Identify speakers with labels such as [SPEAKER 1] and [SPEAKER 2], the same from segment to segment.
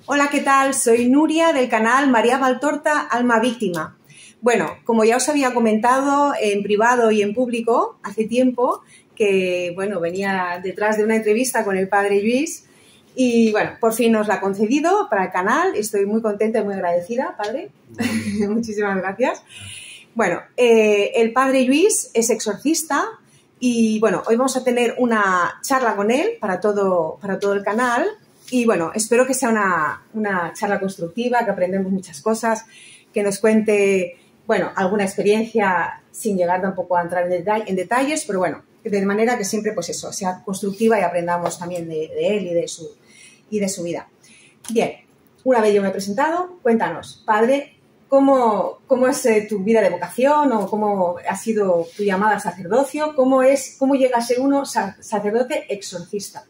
[SPEAKER 1] Hola, ¿qué tal? Soy Nuria del canal María Valtorta, Alma Víctima. Bueno, como ya os había comentado en privado y en público hace tiempo, que bueno, venía detrás de una entrevista con el padre Lluís y bueno, por fin nos la ha concedido para el canal. Estoy muy contenta y muy agradecida, padre. Muchísimas gracias. Bueno, el padre Lluís es exorcista y bueno, hoy vamos a tener una charla con él para todo el canal. Y bueno, espero que sea una charla constructiva, que aprendamos muchas cosas, que nos cuente, bueno, alguna experiencia sin llegar tampoco a entrar en detalles, pero bueno, de manera que siempre, pues eso, sea constructiva y aprendamos también de él y de su vida. Bien, una vez yo me he presentado, cuéntanos, padre, ¿cómo es tu vida de vocación o cómo ha sido tu llamada al sacerdocio? ¿Cómo llega a ser uno sacerdote exorcista?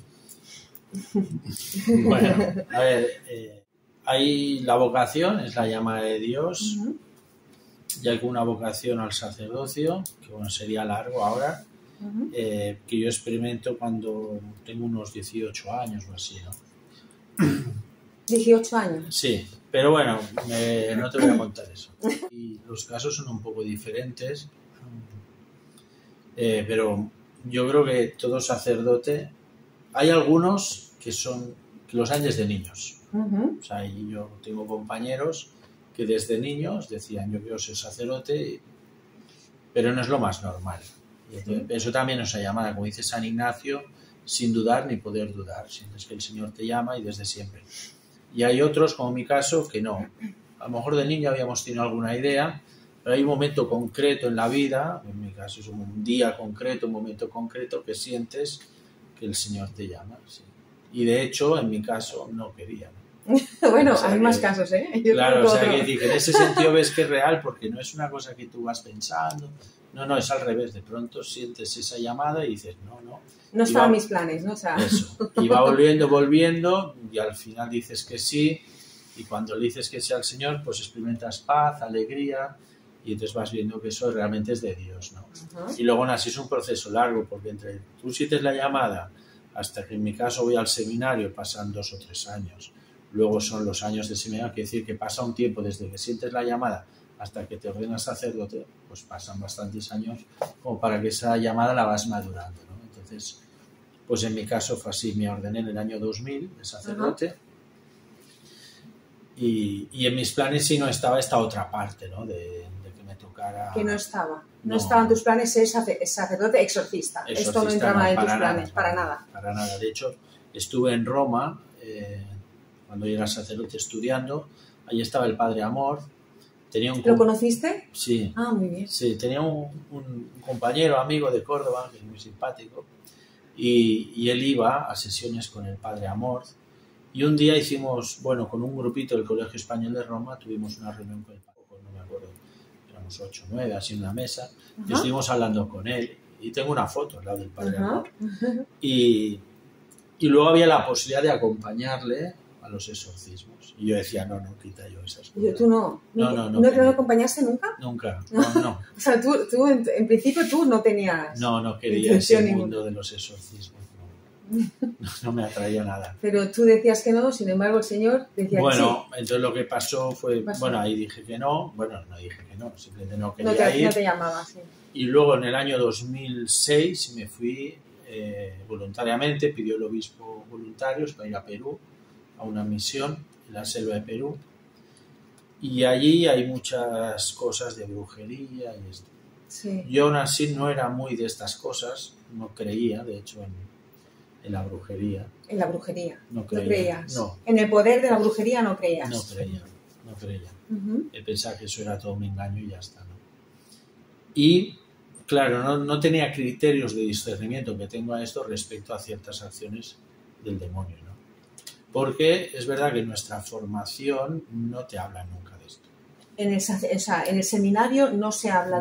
[SPEAKER 2] Bueno, a ver, hay la vocación, es la llamada de Dios, y hay una vocación al sacerdocio, que bueno, sería largo ahora, que yo experimento cuando tengo unos 18 años o así, ¿no?
[SPEAKER 1] 18 años.
[SPEAKER 2] Sí, pero bueno, no te voy a contar eso. Y los casos son un poco diferentes, pero yo creo que todo sacerdote, hay algunos que los hay desde niños. O sea, y yo tengo compañeros que desde niños decían, yo quiero ser sacerdote, pero no es lo más normal. Y entonces, eso también nos ha llamado, como dice San Ignacio, sin dudar ni poder dudar. Sientes que el Señor te llama y desde siempre. Y hay otros, como mi caso, que no. A lo mejor de niño habíamos tenido alguna idea, pero hay un momento concreto en la vida, en mi caso es un día concreto, un momento concreto, que sientes que el Señor te llama. Sí. Y de hecho, en mi caso, no quería.
[SPEAKER 1] Bueno, o sea, hay más casos, ¿eh?
[SPEAKER 2] Claro, o sea, que en ese sentido ves que es real, porque no es una cosa que tú vas pensando. No, es al revés. De pronto sientes esa llamada y dices, no.
[SPEAKER 1] No estaban mis planes, ¿no? O sea...
[SPEAKER 2] Eso. Y va volviendo, y al final dices que sí. Y cuando le dices que sí al Señor, pues experimentas paz, alegría, y entonces vas viendo que eso realmente es de Dios, ¿no? Y luego aún así es un proceso largo, porque entre tú sientes la llamada, hasta que en mi caso voy al seminario, pasan 2 o 3 años. Luego son los años de seminario, quiere decir que pasa un tiempo desde que sientes la llamada hasta que te ordenas sacerdote, pues pasan bastantes años como para que esa llamada la vas madurando, ¿no? Entonces, pues en mi caso fue así, me ordené en el año 2000 de sacerdote. Y en mis planes sí no estaba esta otra parte, ¿no? De que me tocara...
[SPEAKER 1] Que no estaba. No estaba en tus planes ser sacerdote exorcista. Esto no entraba en tus planes, para nada.
[SPEAKER 2] Para nada. De hecho, estuve en Roma, cuando yo era sacerdote estudiando, ahí estaba el Padre Amor.
[SPEAKER 1] ¿Lo conociste?
[SPEAKER 2] Sí.
[SPEAKER 1] Ah, muy bien.
[SPEAKER 2] Sí, tenía un compañero, amigo de Córdoba, que es muy simpático, y él iba a sesiones con el Padre Amor. Y un día hicimos, bueno, con un grupito del Colegio Español de Roma, tuvimos una reunión con el Padre, no me acuerdo, éramos 8 o 9, así en una mesa, y estuvimos hablando con él. Y tengo una foto al lado del Padre Amor. Y luego había la posibilidad de acompañarle a los exorcismos. Y yo decía, no, quita yo esas cosas.
[SPEAKER 1] ¿Tú no? ¿No te lo acompañaste nunca?
[SPEAKER 2] Nunca, no.
[SPEAKER 1] O sea, tú en principio tú no tenías...
[SPEAKER 2] No quería ese mundo de los exorcismos. No me atraía nada.
[SPEAKER 1] Pero tú decías que no, sin embargo el Señor decía que sí.
[SPEAKER 2] Bueno, entonces lo que pasó fue, bueno, ahí dije que no, no dije que no, simplemente no quería ir.
[SPEAKER 1] No te llamaba, sí.
[SPEAKER 2] Y luego en el año 2006 me fui voluntariamente, pidió el obispo voluntarios para ir a Perú, a una misión en la selva de Perú. Y allí hay muchas cosas de brujería y esto.
[SPEAKER 1] Sí.
[SPEAKER 2] Yo aún así no era muy de estas cosas, no creía, de hecho, en la brujería.
[SPEAKER 1] ¿En la brujería?
[SPEAKER 2] No creía.
[SPEAKER 1] ¿No creías?
[SPEAKER 2] No.
[SPEAKER 1] ¿En el poder de la brujería no creías?
[SPEAKER 2] No creía. Pensaba que eso era todo un engaño y ya está, ¿no? Y, claro, no tenía criterios de discernimiento que tengo a esto respecto a ciertas acciones del demonio, ¿no? Porque es verdad que nuestra formación no te habla nunca de esto.
[SPEAKER 1] En el seminario no se habla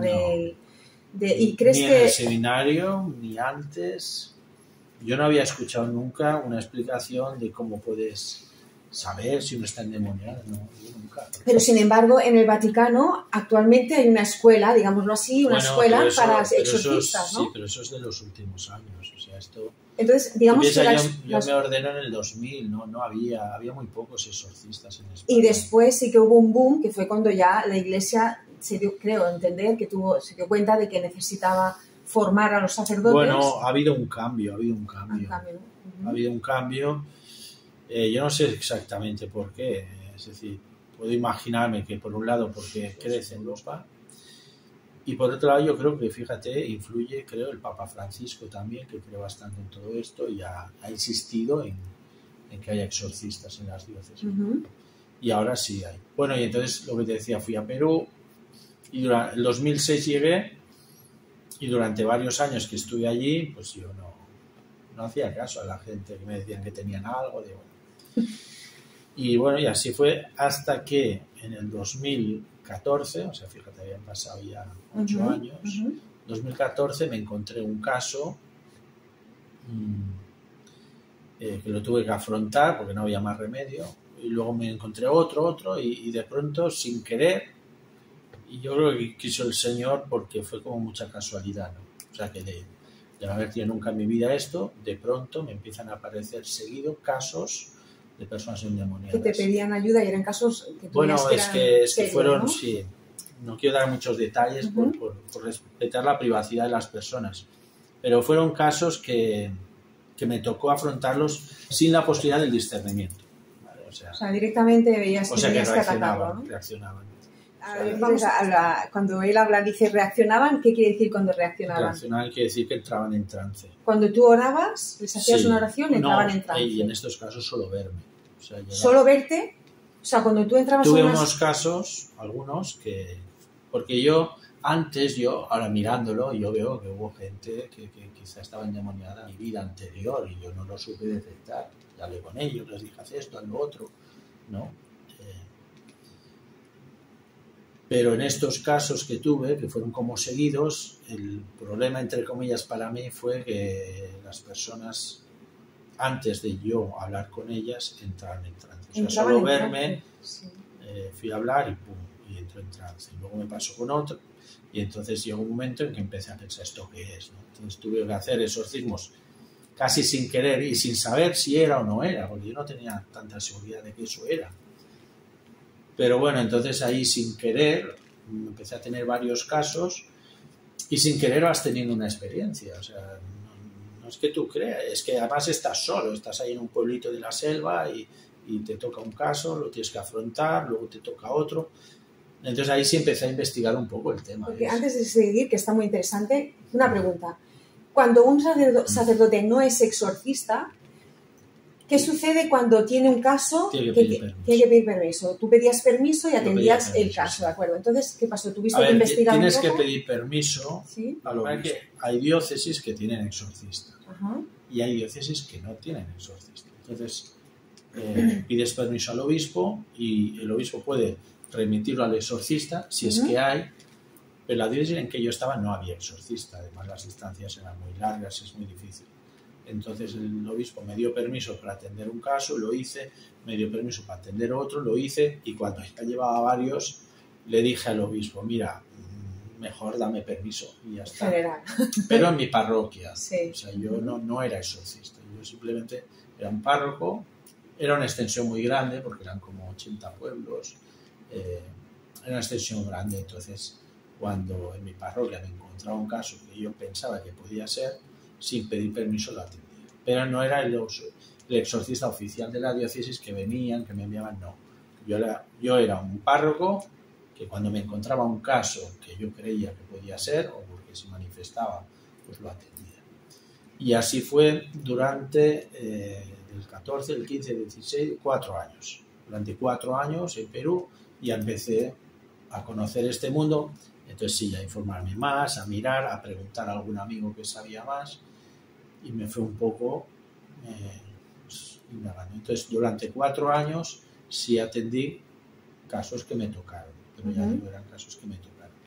[SPEAKER 1] ¿y crees
[SPEAKER 2] ni
[SPEAKER 1] que...?
[SPEAKER 2] En el seminario, ni antes... Yo no había escuchado nunca una explicación de cómo puedes saber si uno está endemoniado, no, yo nunca.
[SPEAKER 1] Pero sin embargo, en el Vaticano actualmente hay una escuela, digámoslo así, una escuela para exorcistas, ¿no?
[SPEAKER 2] Sí, pero eso es de los últimos años, o sea, esto...
[SPEAKER 1] Entonces, digamos que
[SPEAKER 2] yo me ordeno en el 2000, no había muy pocos exorcistas en España.
[SPEAKER 1] Y después sí que hubo un boom, que fue cuando ya la Iglesia se dio, creo entender, se dio cuenta de que necesitaba formar a los sacerdotes.
[SPEAKER 2] Bueno, ha habido un cambio.
[SPEAKER 1] ¿No?
[SPEAKER 2] Ha habido un cambio. Yo no sé exactamente por qué. Es decir, puedo imaginarme que por un lado porque crece en Europa y por otro lado yo creo que, fíjate, influye, creo, el Papa Francisco también, que cree bastante en todo esto y ha insistido en que haya exorcistas en las diócesis. Y ahora sí hay. Bueno, y entonces lo que te decía, fui a Perú y durante el 2006 llegué y durante varios años que estuve allí, pues yo no hacía caso a la gente que me decían que tenían algo. Y bueno, y así fue hasta que en el 2014, o sea, fíjate, habían pasado ya 8 años, 2014 me encontré un caso que lo tuve que afrontar porque no había más remedio, y luego me encontré otro y de pronto, sin querer, y yo creo que quiso el Señor porque fue como mucha casualidad, ¿no? O sea, que de no haber tenido nunca en mi vida esto, de pronto me empiezan a aparecer seguido casos de personas endemoniadas.
[SPEAKER 1] Que te pedían ayuda y eran casos que
[SPEAKER 2] bueno, es que
[SPEAKER 1] serios,
[SPEAKER 2] fueron,
[SPEAKER 1] ¿no?
[SPEAKER 2] Sí, no quiero dar muchos detalles por respetar la privacidad de las personas, pero fueron casos que me tocó afrontarlos sin la posibilidad del discernimiento. ¿Vale? O sea,
[SPEAKER 1] directamente veías que tenías que atacarlo, ¿no?
[SPEAKER 2] Reaccionaban.
[SPEAKER 1] Vamos cuando él habla, dice reaccionaban, ¿qué quiere decir cuando reaccionaban?
[SPEAKER 2] Reaccionaban quiere decir que entraban en trance.
[SPEAKER 1] Cuando tú orabas, les hacías una oración, entraban en trance.
[SPEAKER 2] Y en estos casos solo verme. O sea,
[SPEAKER 1] ¿Solo verte? O sea, cuando tú entrabas
[SPEAKER 2] tuve unos casos, algunos, que... Porque ahora mirándolo, yo veo que hubo gente que quizá estaba endemoniada en mi vida anterior y yo no lo supe detectar. Y hablé con ellos, les dije, haz esto, haz lo otro, ¿no? Pero en estos casos que tuve, que fueron como seguidos, el problema, entre comillas, para mí fue que las personas, antes de yo hablar con ellas, entraron en trance. O sea, solo verme, fui a hablar y pum, y entró en trance. Y luego me pasó con otro, y entonces llegó un momento en que empecé a pensar, ¿esto qué es? ¿No? Entonces tuve que hacer exorcismos casi sin querer y sin saber si era o no era, porque yo no tenía tanta seguridad de que eso era. Pero bueno, entonces ahí sin querer empecé a tener varios casos y sin querer vas teniendo una experiencia. O sea, no es que tú creas, es que además estás solo, estás ahí en un pueblito de la selva y te toca un caso, lo tienes que afrontar, luego te toca otro. Entonces ahí sí empecé a investigar un poco el tema.
[SPEAKER 1] Porque antes de seguir, que está muy interesante, una pregunta. Cuando un sacerdote no es exorcista, ¿qué sucede cuando tiene un caso
[SPEAKER 2] tiene
[SPEAKER 1] que pedir permiso? Tú pedías permiso y atendías el caso, ¿de acuerdo? Entonces, ¿qué pasó? ¿Tuviste que investigar un poco?
[SPEAKER 2] Tienes que pedir permiso. ¿Sí? A lo que hay diócesis que tienen exorcista y hay diócesis que no tienen exorcista. Entonces, pides permiso al obispo y el obispo puede remitirlo al exorcista si es que hay, pero la diócesis en que yo estaba no había exorcista. Además, las distancias eran muy largas, es muy difícil. Entonces el obispo me dio permiso para atender un caso, lo hice, me dio permiso para atender otro, lo hice, y cuando ya llevaba varios, le dije al obispo, mira, mejor dame permiso y ya está.
[SPEAKER 1] General.
[SPEAKER 2] Pero en mi parroquia,
[SPEAKER 1] sí.
[SPEAKER 2] O sea, yo no era exorcista, yo simplemente era un párroco, era una extensión muy grande, porque eran como 80 pueblos, era una extensión grande. Entonces cuando en mi parroquia me encontraba un caso que yo pensaba que podía ser, sin pedir permiso lo atendía. Pero no era el exorcista oficial de la diócesis que venían, que me enviaban, no. Yo era un párroco que cuando me encontraba un caso que yo creía que podía ser, o porque se manifestaba, pues lo atendía. Y así fue durante el 14, el 15, el 16, 4 años. Durante 4 años en Perú ya empecé a conocer este mundo. Entonces sí, a informarme más, a mirar, a preguntar a algún amigo que sabía más, y me fue un poco indagando. Entonces durante 4 años sí atendí casos que me tocaron, pero ya digo, eran casos que me tocaron.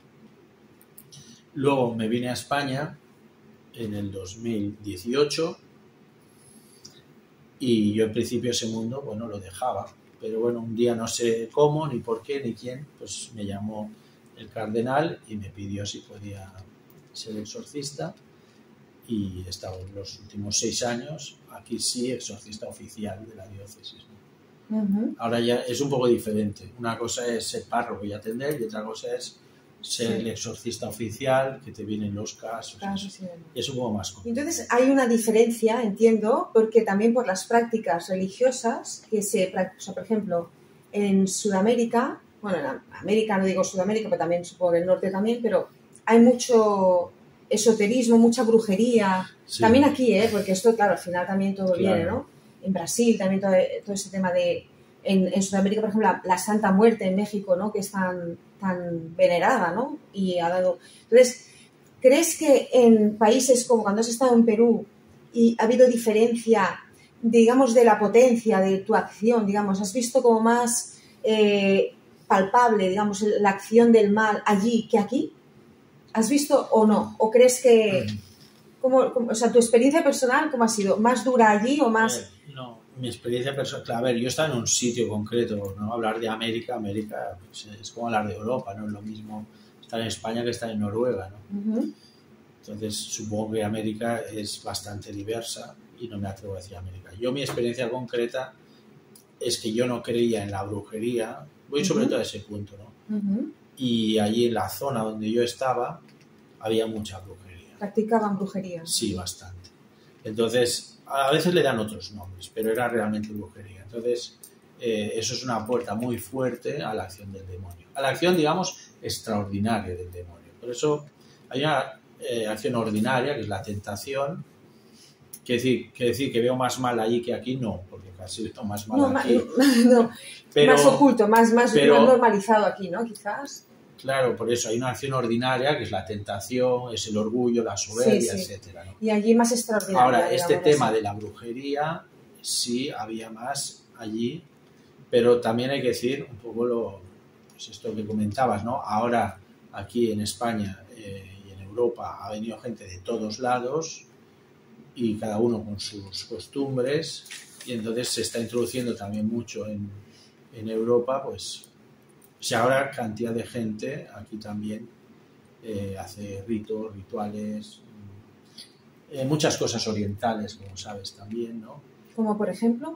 [SPEAKER 2] Luego me vine a España en el 2018 Y yo en principio ese mundo, bueno, lo dejaba. Pero bueno, un día no sé cómo, ni por qué, ni quién, pues me llamó el cardenal y me pidió si podía ser exorcista. Y he estado los últimos 6 años, aquí sí, exorcista oficial de la diócesis, ¿no? Ahora ya es un poco diferente. Una cosa es ser párroco y atender, y otra cosa es ser el exorcista oficial, que te vienen los casos. Y es un poco más complicado.
[SPEAKER 1] Entonces hay una diferencia, entiendo, porque también por las prácticas religiosas que o sea, por ejemplo, en Sudamérica, bueno, en América, no digo Sudamérica, pero también supongo que en el norte también, pero hay mucho esoterismo, mucha brujería. Sí. También aquí, porque esto, claro, al final también todo viene, ¿no? En Brasil también todo ese tema de... En Sudamérica, por ejemplo, la Santa Muerte en México, ¿no? Que es tan venerada, ¿no? Y ha dado... Entonces, ¿crees que en países como cuando has estado en Perú y ha habido diferencia, digamos, de la potencia de tu acción, digamos, has visto como más palpable, digamos, la acción del mal allí que aquí? ¿Has visto o no? ¿O crees que... o sea, tu experiencia personal, ¿cómo ha sido? ¿Más dura allí o más...?
[SPEAKER 2] No, mi experiencia personal... A ver, yo estaba en un sitio concreto, ¿no? Hablar de América pues, es como hablar de Europa, no es lo mismo estar en España que estar en Noruega, ¿no? Entonces, supongo que América es bastante diversa y no me atrevo a decir América. Yo, mi experiencia concreta es que yo no creía en la brujería, voy sobre todo a ese punto, ¿no? Y allí en la zona donde yo estaba había mucha brujería.
[SPEAKER 1] ¿Practicaban brujería?
[SPEAKER 2] Sí, bastante. Entonces, a veces le dan otros nombres, pero era realmente brujería. Entonces, eso es una puerta muy fuerte a la acción del demonio. A la acción, digamos, extraordinaria del demonio. Por eso hay una acción ordinaria, que es la tentación. Quiere decir que veo más mal allí que aquí, no, porque casi veo más mal aquí.
[SPEAKER 1] No, pero, más oculto, más normalizado aquí, ¿no? Quizás.
[SPEAKER 2] Claro, por eso hay una acción ordinaria, que es la tentación, es el orgullo, la soberbia, etcétera, ¿no?
[SPEAKER 1] Y allí más extraordinaria.
[SPEAKER 2] Ahora, este tema de la brujería, sí había más allí, pero también hay que decir un poco pues esto que comentabas, ¿no? Ahora, aquí en España y en Europa ha venido gente de todos lados y cada uno con sus costumbres, y entonces se está introduciendo también mucho en Europa, pues... O sea, ahora cantidad de gente aquí también hace rituales, muchas cosas orientales, como sabes también, ¿no?
[SPEAKER 1] Como por ejemplo,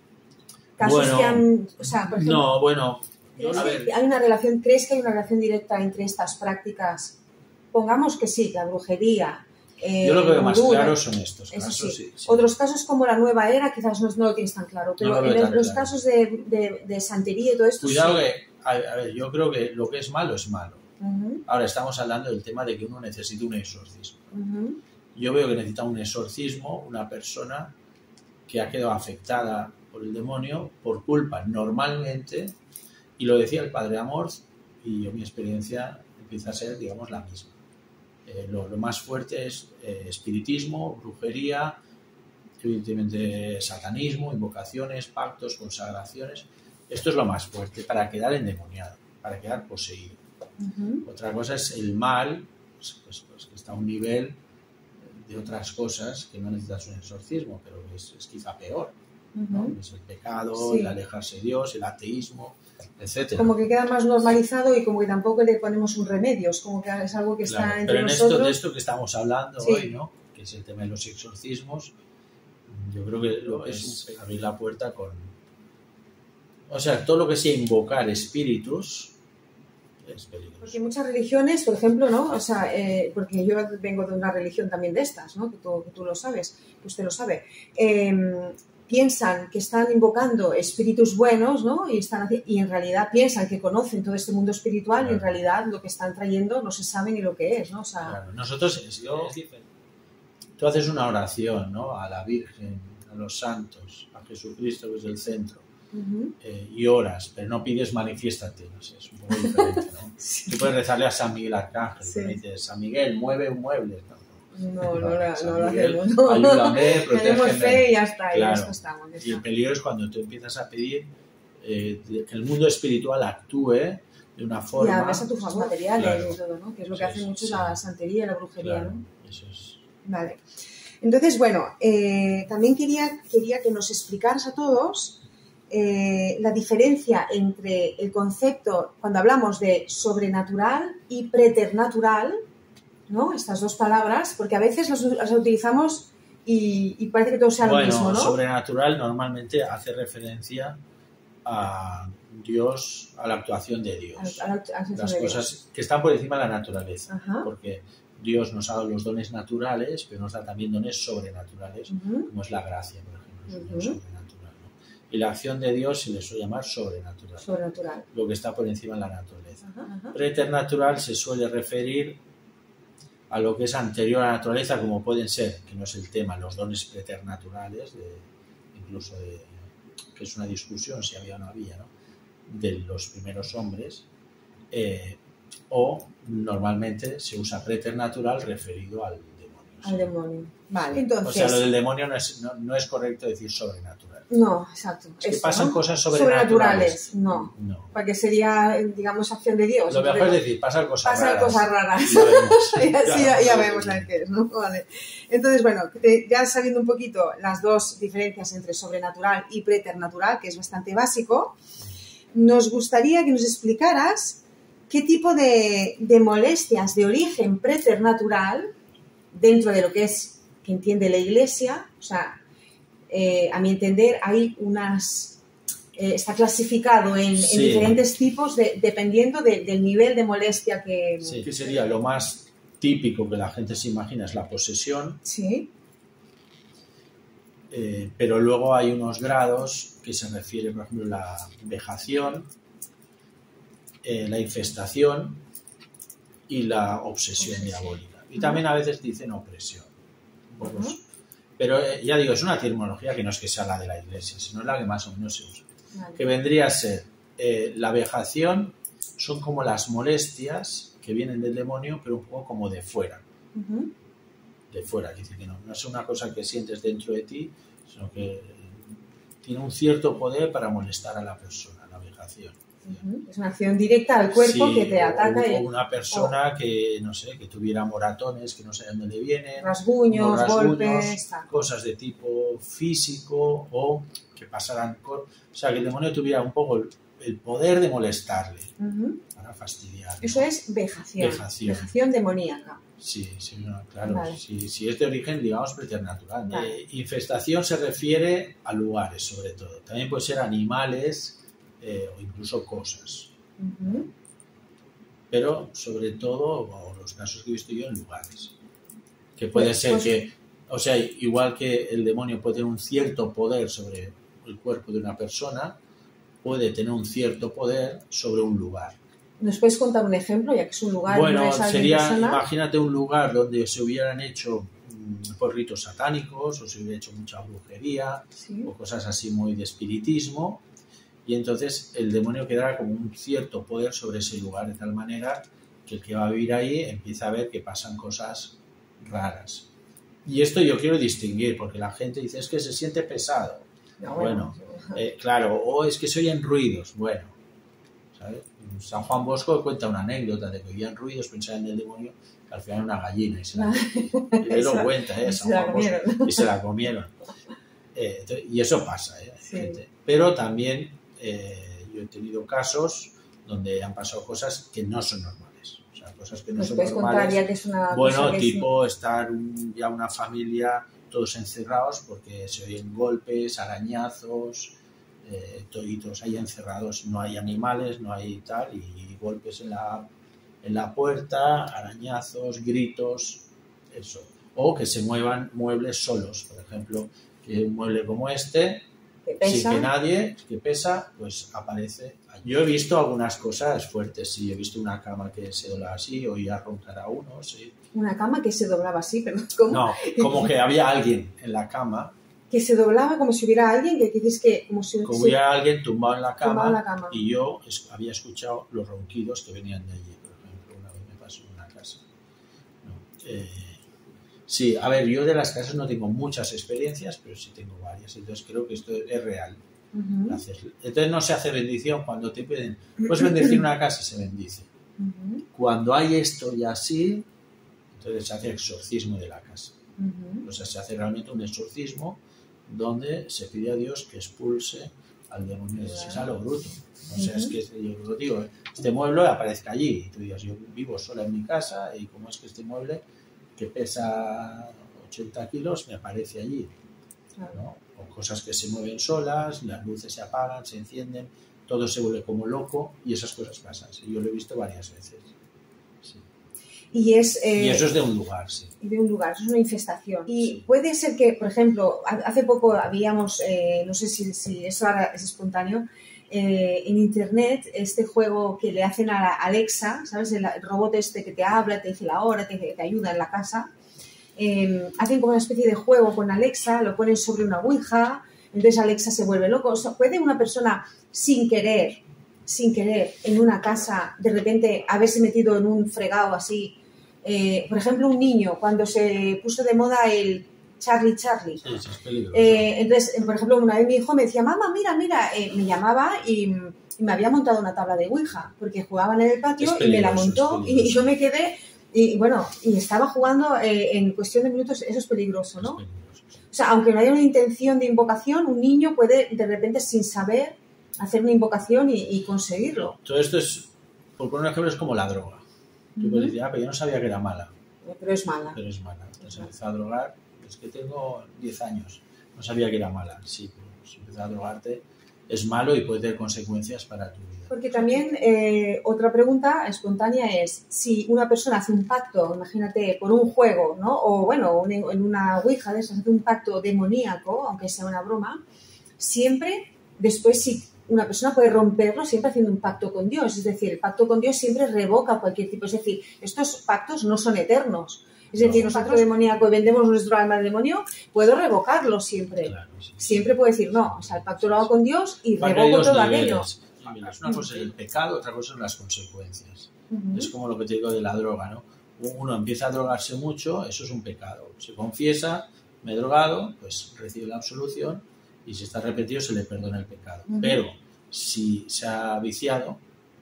[SPEAKER 1] casos que han... O sea, por ejemplo,
[SPEAKER 2] no, bueno...
[SPEAKER 1] ¿Hay una relación, crees que hay una relación directa entre estas prácticas? Pongamos que sí, la brujería...
[SPEAKER 2] yo lo que veo más claro son estos casos.
[SPEAKER 1] Sí. Otros casos como la nueva era quizás no lo tienes tan claro, pero en los casos de santería y todo esto...
[SPEAKER 2] Cuidado que... A ver, yo creo que lo que es malo es malo. Ahora estamos hablando del tema de que uno necesita un exorcismo. Yo veo que necesita un exorcismo una persona que ha quedado afectada por el demonio por culpa normalmente, y lo decía el Padre Amorth, y yo mi experiencia empieza a ser, digamos, la misma. Lo más fuerte es espiritismo, brujería, evidentemente satanismo, invocaciones, pactos, consagraciones. Esto es lo más fuerte para quedar endemoniado, para quedar poseído. Otra cosa es el mal, pues que está a un nivel de otras cosas que no necesitas un exorcismo, pero es quizá peor, ¿no? Es el pecado, el alejarse de Dios, el ateísmo, etc.
[SPEAKER 1] Como que queda más normalizado y como que tampoco le ponemos un remedio, es como que es algo que está entre nosotros.
[SPEAKER 2] Pero en esto que estamos hablando hoy, ¿no? Que es el tema de los exorcismos, yo creo que lo es abrir la puerta con... O sea, todo lo que sea invocar espíritus es peligroso.
[SPEAKER 1] Porque muchas religiones, por ejemplo, ¿no? O sea, porque yo vengo de una religión también de estas, ¿no? Que tú lo sabes, que usted lo sabe. Piensan que están invocando espíritus buenos, ¿no? Y en realidad piensan que conocen todo este mundo espiritual, y en realidad lo que están trayendo no se sabe ni lo que es, ¿no? O sea,
[SPEAKER 2] claro, nosotros, tú haces una oración, ¿no? A la Virgen, a los santos, a Jesucristo, que es el centro. Y oras, pero no pides manifiéstate, no sé, es un poco diferente, ¿no? Tú puedes rezarle a San Miguel Arcángel, pero dices, San Miguel, mueve un mueble.
[SPEAKER 1] No lo hacemos.
[SPEAKER 2] Ayúdame, protégeme.
[SPEAKER 1] Tenemos fe y ya está,
[SPEAKER 2] claro.
[SPEAKER 1] Y esto estamos.
[SPEAKER 2] Y el peligro es cuando tú empiezas a pedir que el mundo espiritual actúe de una forma...
[SPEAKER 1] Y además a tu favor, materiales y todo, ¿no? Que es lo que hace mucho la santería y la brujería,
[SPEAKER 2] claro,
[SPEAKER 1] ¿no?
[SPEAKER 2] Eso es...
[SPEAKER 1] Vale. Entonces, bueno, también quería que nos explicaras a todos la diferencia entre el concepto, cuando hablamos de sobrenatural y preternatural, ¿no? Estas dos palabras, porque a veces las utilizamos y parece que todo sea lo mismo, ¿no?
[SPEAKER 2] Sobrenatural normalmente hace referencia a Dios, a la actuación de Dios. Las cosas que están por encima de la naturaleza.
[SPEAKER 1] Ajá.
[SPEAKER 2] Porque Dios nos ha dado los dones naturales, pero nos da también dones sobrenaturales, como es la gracia, por ejemplo, es un don sobrenatural, ¿no? Y la acción de Dios se le suele llamar sobrenatural.
[SPEAKER 1] Sobrenatural.
[SPEAKER 2] Lo que está por encima de la naturaleza.
[SPEAKER 1] Ajá.
[SPEAKER 2] Preternatural se suele referir a lo que es anterior a la naturaleza, como pueden ser, que no es el tema, los dones preternaturales, incluso que es una discusión si había o no había, ¿no? De los primeros hombres, o normalmente se usa preternatural referido al demonio.
[SPEAKER 1] Al demonio. Vale, entonces...
[SPEAKER 2] O sea, lo del demonio no es correcto decir sobrenatural.
[SPEAKER 1] No, exacto.
[SPEAKER 2] Es que pasan cosas sobrenaturales.
[SPEAKER 1] No. Porque sería, digamos, acción de Dios.
[SPEAKER 2] Lo mejor es decir, pasan cosas
[SPEAKER 1] raras. Ya vemos qué es, ¿no? Vale. Entonces, bueno, ya sabiendo un poquito las dos diferencias entre sobrenatural y preternatural, que es bastante básico, nos gustaría que nos explicaras qué tipo de molestias de origen preternatural, dentro de lo que entiende la Iglesia, o sea, a mi entender, hay está clasificado en diferentes tipos dependiendo del nivel de molestia que...
[SPEAKER 2] Sí, que sería lo más típico que la gente se imagina, es la posesión.
[SPEAKER 1] Sí.
[SPEAKER 2] Pero luego hay unos grados que se refiere, por ejemplo, la vejación, la infestación y la obsesión diabólica. Y también a veces dicen opresión. Pero ya digo, es una terminología que no es que sea la de la Iglesia, sino la que más o menos se usa.
[SPEAKER 1] Vale. Que
[SPEAKER 2] vendría a ser la vejación, son como las molestias que vienen del demonio, pero un poco como de fuera. De fuera, es decir, que no es una cosa que sientes dentro de ti, sino que tiene un cierto poder para molestar a la persona, la vejación.
[SPEAKER 1] Es una acción directa al cuerpo que te ataca.
[SPEAKER 2] O una persona que, no sé, que tuviera moratones, que no sé de dónde le vienen.
[SPEAKER 1] Rasguños, golpes.
[SPEAKER 2] Cosas de tipo físico o que pasaran... O sea, que el demonio tuviera un poco el poder de molestarle para fastidiarle.
[SPEAKER 1] Eso es vejación. Vejación demoníaca.
[SPEAKER 2] Sí, claro.
[SPEAKER 1] Vale.
[SPEAKER 2] Si es de origen, digamos, preternatural.
[SPEAKER 1] Vale.
[SPEAKER 2] Infestación se refiere a lugares, sobre todo. También puede ser animales... o incluso cosas. Pero sobre todo, o los casos que he visto yo, en lugares. Que puede ser que, o sea, igual que el demonio puede tener un cierto poder sobre el cuerpo de una persona, puede tener un cierto poder sobre un lugar.
[SPEAKER 1] ¿Nos puedes contar un ejemplo, ya que es un lugar?
[SPEAKER 2] Bueno,
[SPEAKER 1] no es
[SPEAKER 2] sería,
[SPEAKER 1] personal?
[SPEAKER 2] imagínate un lugar donde se hubieran hecho por ritos satánicos, o se hubiera hecho mucha brujería, o cosas así muy de espiritismo. Y entonces el demonio quedará como un cierto poder sobre ese lugar, de tal manera que el que va a vivir ahí empieza a ver que pasan cosas raras. Y esto yo quiero distinguir, porque la gente dice, es que se siente pesado. Claro, o es que se oyen ruidos. Bueno, ¿sabes? San Juan Bosco cuenta una anécdota de que oían ruidos, pensaban en el demonio, que al final era una gallina. Y él lo cuenta, San Juan Bosco, y se la comieron. Y eso pasa, gente. Pero también... yo he tenido casos donde han pasado cosas que no son normales. O sea, cosas que no son normales.
[SPEAKER 1] Ya que es una
[SPEAKER 2] bueno, tipo estar ya una familia todos encerrados porque se oyen golpes, arañazos, todos ahí encerrados. No hay animales, no hay tal, y golpes en la puerta, arañazos, gritos, eso. O que se muevan muebles solos. Por ejemplo, que un mueble como este...
[SPEAKER 1] Sí,
[SPEAKER 2] que nadie, que pesa, pues aparece. Yo he visto algunas cosas fuertes, sí. He visto una cama que se doblaba así, oía roncar a uno, sí.
[SPEAKER 1] ¿Una cama que se doblaba así? Pero ¿cómo?
[SPEAKER 2] No, como que había alguien en la cama.
[SPEAKER 1] Que se doblaba como si hubiera alguien, que dices que... Como si
[SPEAKER 2] hubiera alguien tumbado en la cama, y yo había escuchado los ronquidos que venían de allí, por ejemplo. Una vez me pasó en una casa. Sí, a ver, yo de las casas no tengo muchas experiencias, pero sí tengo varias, entonces creo que esto es real. Entonces no se hace bendición cuando te piden, puedes bendecir una casa, se bendice. Cuando hay esto y así, entonces se hace exorcismo de la casa. O sea, se hace realmente un exorcismo donde se pide a Dios que expulse al demonio. Es a lo bruto. O sea, es que yo lo digo, este mueble aparezca allí. Y tú digas, yo vivo sola en mi casa y cómo es que este mueble que pesa 80 kilos me aparece allí, ¿no? O cosas que se mueven solas, las luces se apagan, se encienden, todo se vuelve como loco y esas cosas pasan. ¿Sí? Yo lo he visto varias veces. Sí.
[SPEAKER 1] Y
[SPEAKER 2] eso es de un lugar, sí.
[SPEAKER 1] De un lugar, eso es una infestación. Y puede ser que, por ejemplo, hace poco habíamos, no sé si eso ahora es espontáneo, en internet, este juego que le hacen a Alexa, ¿sabes? El robot este que te habla, te dice la hora, te ayuda en la casa. Hacen como una especie de juego con Alexa, lo ponen sobre una ouija, entonces Alexa se vuelve loco. O sea, ¿puede una persona sin querer, en una casa, de repente haberse metido en un fregado así? Por ejemplo, un niño, cuando se puso de moda el Charlie.
[SPEAKER 2] Sí, eso es peligroso.
[SPEAKER 1] Entonces, por ejemplo, una vez mi hijo me decía, mamá, mira, me llamaba y me había montado una tabla de ouija, porque jugaban en el patio y me la montó y yo me quedé, y bueno, y estaba jugando en cuestión de minutos. Eso es peligroso, ¿no? O sea, aunque no haya una intención de invocación, un niño puede de repente, sin saber, hacer una invocación y conseguirlo.
[SPEAKER 2] Todo esto es, por poner un ejemplo, es como la droga. Tú puedes decir, pero yo no sabía que era mala.
[SPEAKER 1] Pero es mala.
[SPEAKER 2] Entonces empezó a drogar, es que tengo 10 años, no sabía que era mala. Sí, pues si empiezas a drogarte es malo y puede tener consecuencias para tu vida.
[SPEAKER 1] Porque también otra pregunta espontánea es, si una persona hace un pacto, imagínate, por un juego, ¿no? O bueno, en una ouija de esas, hace un pacto demoníaco, aunque sea una broma, siempre, después si una persona puede romperlo siempre haciendo un pacto con Dios. Es decir, el pacto con Dios siempre revoca cualquier tipo. Es decir, estos pactos no son eternos. Es decir, nosotros demoníaco y vendemos nuestro alma al demonio, puedo revocarlo siempre.
[SPEAKER 2] Claro, sí.
[SPEAKER 1] Siempre puedo decir, no, o sea, el pacto lo hago con Dios y revoco todo aquello.
[SPEAKER 2] Mira, una cosa es el pecado, otra cosa son las consecuencias. Es como lo que te digo de la droga, ¿no? Uno empieza a drogarse mucho, eso es un pecado. Se confiesa, me he drogado, pues recibe la absolución y si está arrepentido se le perdona el pecado. Pero si se ha viciado,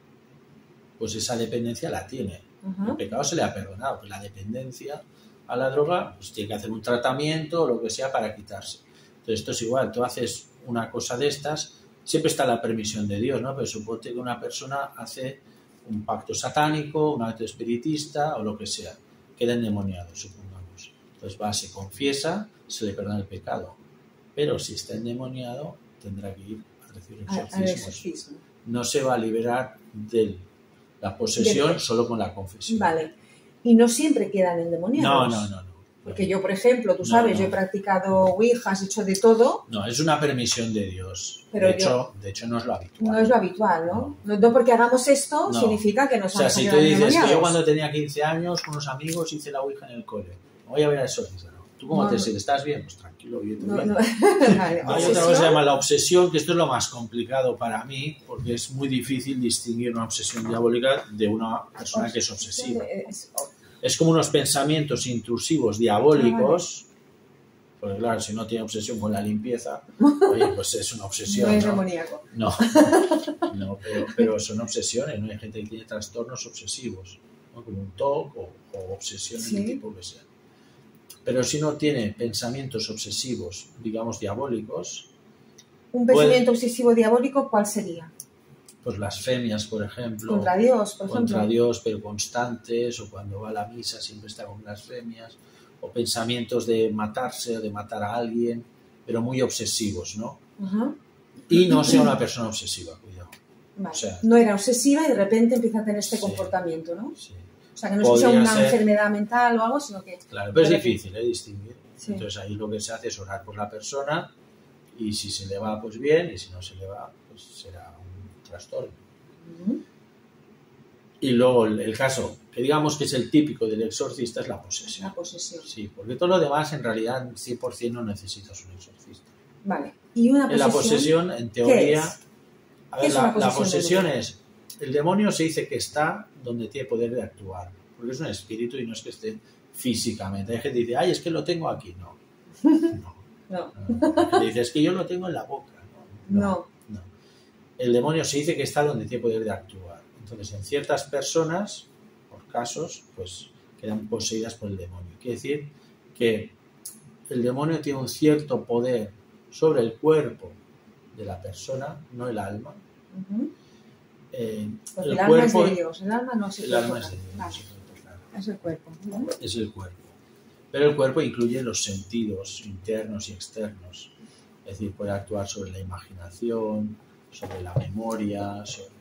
[SPEAKER 2] pues esa dependencia la tiene. El pecado se le ha perdonado, pues la dependencia a la droga, pues tiene que hacer un tratamiento o lo que sea para quitarse. Entonces esto es igual, tú haces una cosa de estas, siempre está la permisión de Dios, ¿no? Pero suponte que una persona hace un pacto satánico, un acto espiritista o lo que sea, queda endemoniado, supongamos. Entonces va, se confiesa, se le perdona el pecado. Pero si está endemoniado, tendrá que ir a recibir exorcismos. No se va a liberar de la posesión solo con la confesión.
[SPEAKER 1] Vale. Y no siempre quedan endemoniados.
[SPEAKER 2] No.
[SPEAKER 1] Porque yo, por ejemplo, tú sabes, yo he practicado ouijas, he hecho de todo.
[SPEAKER 2] No, es una permisión de Dios.
[SPEAKER 1] Pero
[SPEAKER 2] de hecho, no es lo habitual.
[SPEAKER 1] No es lo habitual, ¿no? No porque hagamos esto significa que nos
[SPEAKER 2] vamos a quedar endemoniados. O sea, si tú dices que yo cuando tenía 15 años, con unos amigos, hice la ouija en el cole. Voy a ver a eso. ¿Tú cómo te sientes? ¿Estás bien? Pues tranquilo, bien. Vale, hay otra cosa que se llama la obsesión, que esto es lo más complicado para mí, porque es muy difícil distinguir una obsesión diabólica de una persona que es obsesiva. Es como unos pensamientos intrusivos diabólicos, porque claro, si no tiene obsesión con la limpieza, oye, pues es una obsesión.
[SPEAKER 1] No es demoníaco.
[SPEAKER 2] No, pero son obsesiones, ¿no? Hay gente que tiene trastornos obsesivos, ¿no? Como un TOC o obsesión del tipo que sea. Pero si no tiene pensamientos obsesivos, digamos, diabólicos...
[SPEAKER 1] ¿Un pensamiento obsesivo diabólico cuál sería?
[SPEAKER 2] Pues blasfemias, por ejemplo.
[SPEAKER 1] Contra Dios, por ejemplo.
[SPEAKER 2] Contra Dios, pero constantes, o cuando va a la misa siempre está con blasfemias, o pensamientos de matarse o de matar a alguien, pero muy obsesivos, ¿no? Y no sea una persona obsesiva, cuidado.
[SPEAKER 1] Vale.
[SPEAKER 2] O sea,
[SPEAKER 1] no era obsesiva y de repente empieza a tener este comportamiento, ¿no?
[SPEAKER 2] Sí.
[SPEAKER 1] O sea, que no es una enfermedad mental o algo, sino que...
[SPEAKER 2] Claro, pero es difícil distinguir. Sí. Entonces ahí lo que se hace es orar por la persona y si se le va, pues bien, y si no se le va, pues será un trastorno. Y luego el caso, que digamos que es el típico del exorcista, es la posesión.
[SPEAKER 1] La posesión.
[SPEAKER 2] Sí, porque todo lo demás en realidad 100% no necesitas un exorcista.
[SPEAKER 1] Vale. ¿Y una posesión?
[SPEAKER 2] En la posesión, en teoría...
[SPEAKER 1] A ver,
[SPEAKER 2] la posesión es... El demonio se dice que está donde tiene poder de actuar, porque es un espíritu y no es que esté físicamente. Hay gente que dice, ay, es que lo tengo aquí. No. Dice, es que yo lo tengo en la boca. No. El demonio se dice que está donde tiene poder de actuar. Entonces, en ciertas personas, por casos, pues quedan poseídas por el demonio. Quiere decir que el demonio tiene un cierto poder sobre el cuerpo de la persona, no el alma.
[SPEAKER 1] El alma cuerpo, es de Dios, el alma no es el cuerpo.
[SPEAKER 2] El alma es de Dios,
[SPEAKER 1] vale. Es el cuerpo.
[SPEAKER 2] Es el cuerpo. Pero el cuerpo incluye los sentidos internos y externos. Es decir, puede actuar sobre la imaginación, sobre la memoria,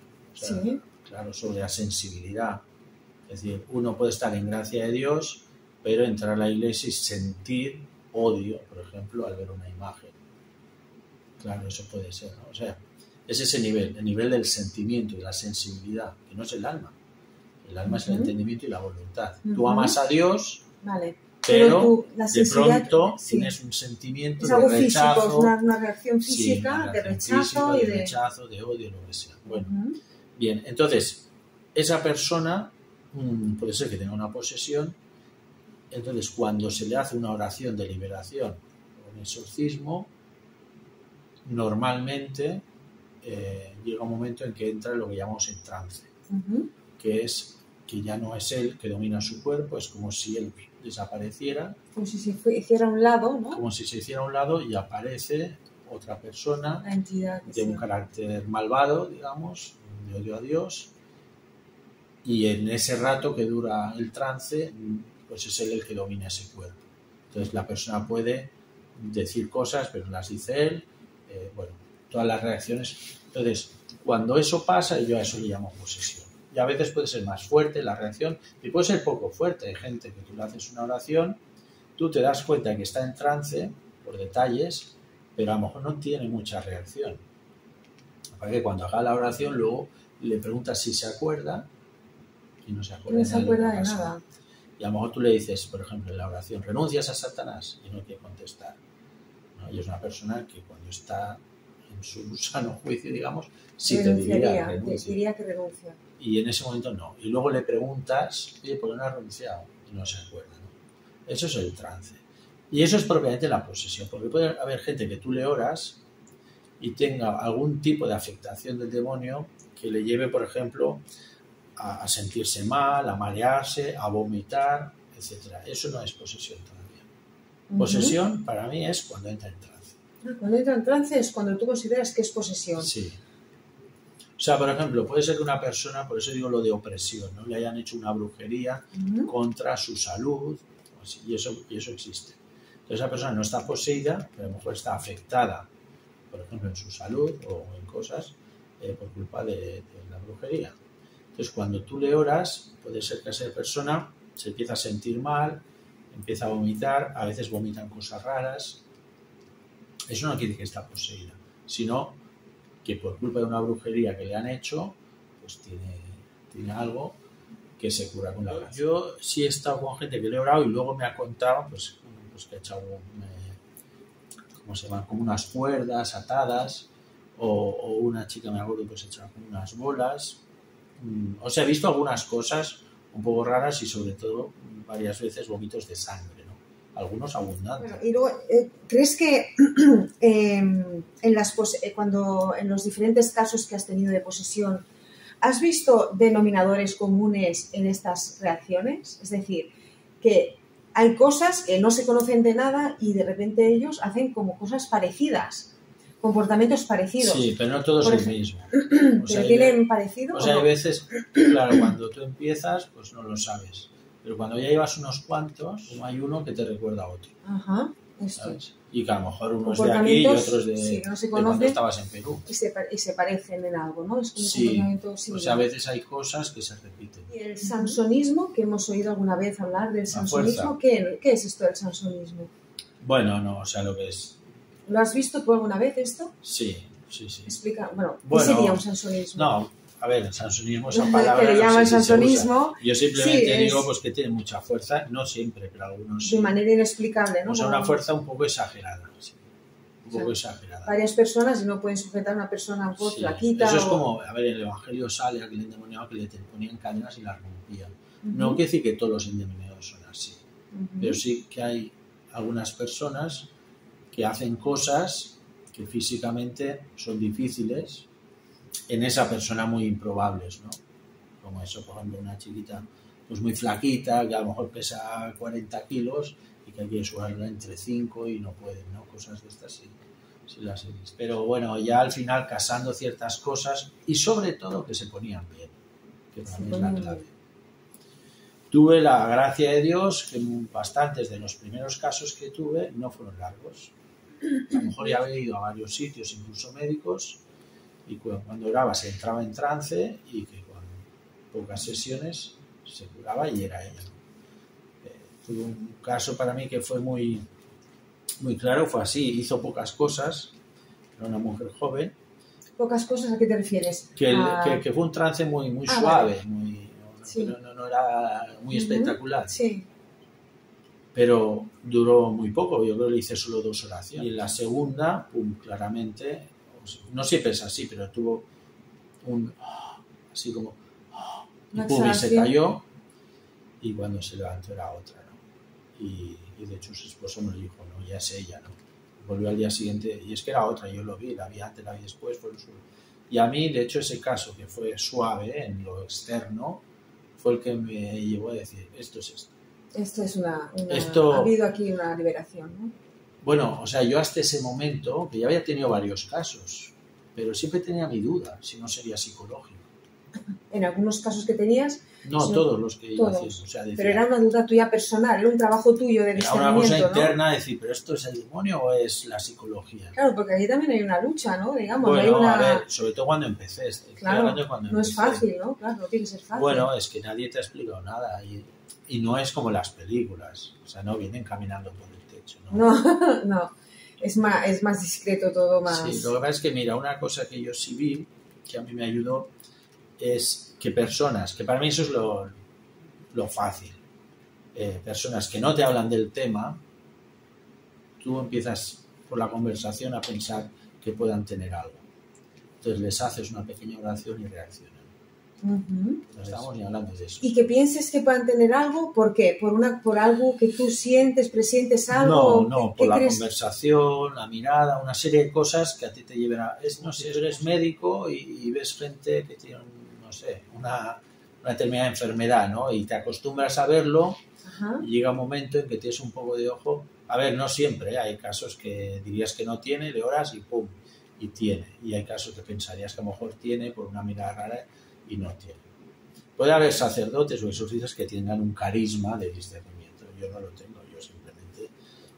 [SPEAKER 2] sobre la sensibilidad. Es decir, uno puede estar en gracia de Dios, pero entrar a la iglesia y sentir odio, por ejemplo, al ver una imagen. Claro, eso puede ser, ¿no? O sea, es ese nivel, el nivel del sentimiento y la sensibilidad, que no es el alma. El alma es el entendimiento y la voluntad. Tú amas a Dios, pero de pronto tienes un sentimiento de rechazo.
[SPEAKER 1] Físico, es una reacción física de rechazo
[SPEAKER 2] de rechazo, de odio, lo que sea. Bueno, bien, entonces, esa persona puede ser que tenga una posesión. Entonces, cuando se le hace una oración de liberación o un exorcismo, normalmente llega un momento en que entra lo que llamamos en trance, que es que ya no es él que domina su cuerpo, es como si él desapareciera.
[SPEAKER 1] Como si se hiciera a un lado, ¿no?
[SPEAKER 2] Como si se hiciera a un lado y aparece otra persona,
[SPEAKER 1] la entidad,
[SPEAKER 2] de un carácter malvado, digamos, de odio a Dios, y en ese rato que dura el trance, pues es él el que domina ese cuerpo. Entonces la persona puede decir cosas, pero no las dice él, todas las reacciones. Entonces, cuando eso pasa, yo a eso le llamo posesión. Y a veces puede ser más fuerte la reacción y puede ser poco fuerte. Hay gente que tú le haces una oración, tú te das cuenta de que está en trance por detalles, pero a lo mejor no tiene mucha reacción. Para que cuando haga la oración luego le preguntas si se acuerda y no se acuerda,
[SPEAKER 1] de nada.
[SPEAKER 2] Y a lo mejor tú le dices, por ejemplo, en la oración, renuncias a Satanás, y no quiere contestar, ¿no? Y es una persona que cuando está en su sano juicio, digamos, sí te diría
[SPEAKER 1] que renuncia.
[SPEAKER 2] Y en ese momento no. Y luego le preguntas, oye, ¿por qué no has renunciado? Y no se acuerda, ¿no? Eso es el trance. Y eso es propiamente la posesión, porque puede haber gente que tú le oras y tenga algún tipo de afectación del demonio que le lleve, por ejemplo, a sentirse mal, a marearse, a vomitar, etc. Eso no es posesión todavía. Posesión para mí es cuando entra en trance.
[SPEAKER 1] Cuando entra en trance es cuando tú consideras que es posesión.
[SPEAKER 2] Sí. O sea, por ejemplo, puede ser que una persona, por eso digo lo de opresión, ¿no? Le hayan hecho una brujería contra su salud, y eso existe. Entonces esa persona no está poseída, pero a lo mejor está afectada, por ejemplo, en su salud o en cosas por culpa de la brujería. Entonces, cuando tú le oras, puede ser que esa persona se empieza a sentir mal, empieza a vomitar, a veces vomitan cosas raras. Eso no quiere decir que está poseída, sino que por culpa de una brujería que le han hecho, pues tiene algo que se cura con la oración. Yo sí he estado con gente que le he orado y luego me ha contado pues que ha echado, ¿cómo se llama? Como unas cuerdas atadas, o una chica, me acuerdo, pues echaba como unas bolas. O sea, he visto algunas cosas un poco raras y sobre todo varias veces vómitos de sangre, ¿no? Algunos abundantes.
[SPEAKER 1] Bueno, y luego, ¿crees que cuando en los diferentes casos que has tenido de posesión has visto denominadores comunes en estas reacciones? Es decir, que hay cosas que no se conocen de nada y de repente ellos hacen como cosas parecidas. Comportamientos parecidos.
[SPEAKER 2] Sí, pero no todos el mismo.
[SPEAKER 1] O sea, ¿tienen parecido?
[SPEAKER 2] O sea, hay veces, claro, cuando tú empiezas, pues no lo sabes. Pero cuando ya llevas unos cuantos, hay uno que te recuerda a otro.
[SPEAKER 1] Ajá, eso.
[SPEAKER 2] ¿Sabes? Y que a lo mejor uno es de aquí y otros de cuando estabas en Perú.
[SPEAKER 1] Y se parecen en algo, ¿no? Es como
[SPEAKER 2] sí,
[SPEAKER 1] un comportamiento similar.
[SPEAKER 2] O sea, a veces hay cosas que se repiten.
[SPEAKER 1] Y el sansonismo, que hemos oído alguna vez hablar del sansonismo, ¿qué es esto del sansonismo?
[SPEAKER 2] Bueno, no, o sea, lo que es...
[SPEAKER 1] ¿Lo has visto tú alguna vez esto?
[SPEAKER 2] Sí.
[SPEAKER 1] Explica, ¿qué sería un sansonismo?
[SPEAKER 2] No, a ver, el sansonismo, esa palabra...
[SPEAKER 1] que le llaman sansonismo.
[SPEAKER 2] Yo simplemente digo pues que tiene mucha fuerza, no siempre, pero algunos sí.
[SPEAKER 1] De manera inexplicable, ¿no?
[SPEAKER 2] O sea, una fuerza un poco exagerada, sí. Exagerada.
[SPEAKER 1] Varias personas no pueden sujetar a una persona un poco flaquita.
[SPEAKER 2] Eso es como, a ver, en el Evangelio sale aquel endemoniado que le ponían cadenas y las rompían. No quiere decir que todos los endemoniados son así, pero sí que hay algunas personas que hacen cosas que físicamente son difíciles en esa persona muy improbables, ¿no? Como eso, por ejemplo, una chiquita pues muy flaquita, que a lo mejor pesa 40 kilos y que hay que subarla entre 5 y no pueden, ¿no? Cosas de estas sí las he visto. Pero bueno, ya al final casando ciertas cosas y sobre todo que se ponían bien, que para mí es la clave. Tuve la gracia de Dios que bastantes de los primeros casos que tuve no fueron largos. A lo mejor ya había ido a varios sitios, incluso médicos, y cuando oraba se entraba en trance y que con pocas sesiones se curaba y era ella. Tuve un caso para mí que fue muy claro, fue así, hizo pocas cosas, era una mujer joven.
[SPEAKER 1] ¿Pocas cosas a qué te refieres?
[SPEAKER 2] Que fue un trance muy suave,
[SPEAKER 1] vale. Sí.
[SPEAKER 2] No era muy espectacular.
[SPEAKER 1] Sí.
[SPEAKER 2] Pero duró muy poco, yo creo que le hice solo 2 oraciones. Y en la segunda, claramente, no siempre es así, pero tuvo así como, y se cayó, y cuando se levantó era otra, ¿no? Y de hecho su esposo me lo dijo, no, ya es ella, ¿no? Volvió al día siguiente, y es que era otra, yo lo vi, la vi antes, la vi después, y a mí, de hecho, ese caso que fue suave en lo externo, fue el que me llevó a decir, esto es esto.
[SPEAKER 1] Esto es ha habido aquí una liberación, ¿no?
[SPEAKER 2] Bueno, o sea, yo hasta ese momento, que ya había tenido varios casos, pero siempre tenía mi duda, si no sería psicológico.
[SPEAKER 1] En algunos casos que tenías...
[SPEAKER 2] No, todos los que iba haciendo. O sea, decía,
[SPEAKER 1] pero era una duda tuya personal, era un trabajo tuyo de discernimiento,
[SPEAKER 2] era una cosa interna,
[SPEAKER 1] ¿no?
[SPEAKER 2] Decir, ¿pero esto es el demonio o es la psicología?
[SPEAKER 1] Claro, porque ahí también hay una lucha, ¿no? Digamos,
[SPEAKER 2] bueno,
[SPEAKER 1] hay una...
[SPEAKER 2] a ver, sobre todo cuando empecé.
[SPEAKER 1] Claro, no es fácil, ¿no? Claro, no tiene que ser fácil.
[SPEAKER 2] Bueno, es que nadie te ha explicado nada y no es como las películas, o sea, no vienen caminando por el techo, ¿no?
[SPEAKER 1] No, es más discreto todo, más...
[SPEAKER 2] Sí, lo que pasa es que, mira, una cosa que yo sí vi, que a mí me ayudó, es que personas, que para mí eso es lo fácil, personas que no te hablan del tema, tú empiezas por la conversación a pensar que puedan tener algo. Entonces les haces una pequeña oración y reaccionan. No estamos ni hablando de eso.
[SPEAKER 1] ¿Y que pienses que puedan tener algo? ¿Por qué? ¿Por algo que tú presientes algo?
[SPEAKER 2] No, por la conversación, la mirada, una serie de cosas que a ti te lleven a... No sé, eres médico y ves gente que tiene, no sé, una determinada enfermedad, ¿no? Y te acostumbras a verlo.
[SPEAKER 1] Ajá.
[SPEAKER 2] Y llega un momento en que tienes un poco de ojo. A ver, no siempre, ¿eh? Hay casos que dirías que no tiene, le oras y pum, y tiene. Y hay casos que pensarías que a lo mejor tiene por una mirada rara y no tiene. Puede haber sacerdotes o exorcistas que tengan un carisma de discernimiento. Yo no lo tengo, yo simplemente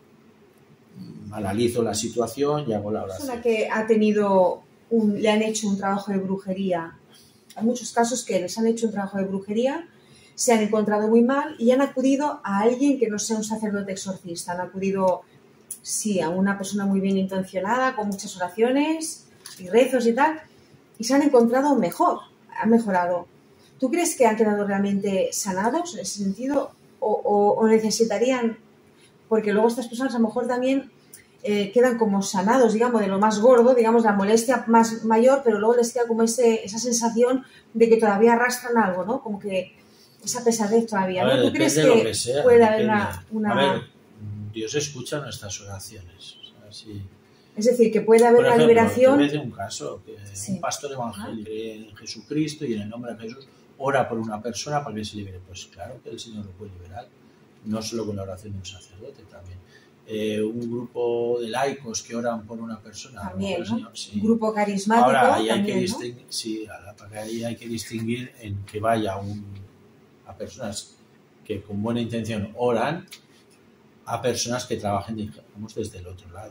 [SPEAKER 2] analizo la situación y hago la oración.
[SPEAKER 1] Persona que ha tenido le han hecho un trabajo de brujería. Hay muchos casos que les han hecho un trabajo de brujería, se han encontrado muy mal y han acudido a alguien que no sea un sacerdote exorcista. Han acudido, sí, a una persona muy bien intencionada, con muchas oraciones y rezos y tal, y se han encontrado mejor. Han mejorado. ¿Tú crees que han quedado realmente sanados en ese sentido? ¿O necesitarían? Porque luego estas personas a lo mejor también quedan como sanados, digamos, de lo más gordo, digamos, la molestia más mayor, pero luego les queda como esa sensación de que todavía arrastran algo, ¿no? Como que esa pesadez todavía, ¿no? ¿Tú crees que puede haber una...
[SPEAKER 2] A ver, Dios escucha nuestras oraciones. O sea, sí.
[SPEAKER 1] Es decir, que puede haber una liberación...
[SPEAKER 2] Por ejemplo, un caso, que un pastor evangélico en Jesucristo y en el nombre de Jesús ora por una persona para que se libere. Pues claro que el Señor lo puede liberar, no solo con la oración de un sacerdote, también. Un grupo de laicos que oran por una persona.
[SPEAKER 1] También, ¿no?
[SPEAKER 2] Señor, sí.
[SPEAKER 1] Un grupo carismático.
[SPEAKER 2] Ahora, ahí hay
[SPEAKER 1] también,
[SPEAKER 2] que distinguir, ¿no? Sí, ahí hay que distinguir en que vaya a personas que con buena intención oran, a personas que trabajen, digamos, desde el otro lado.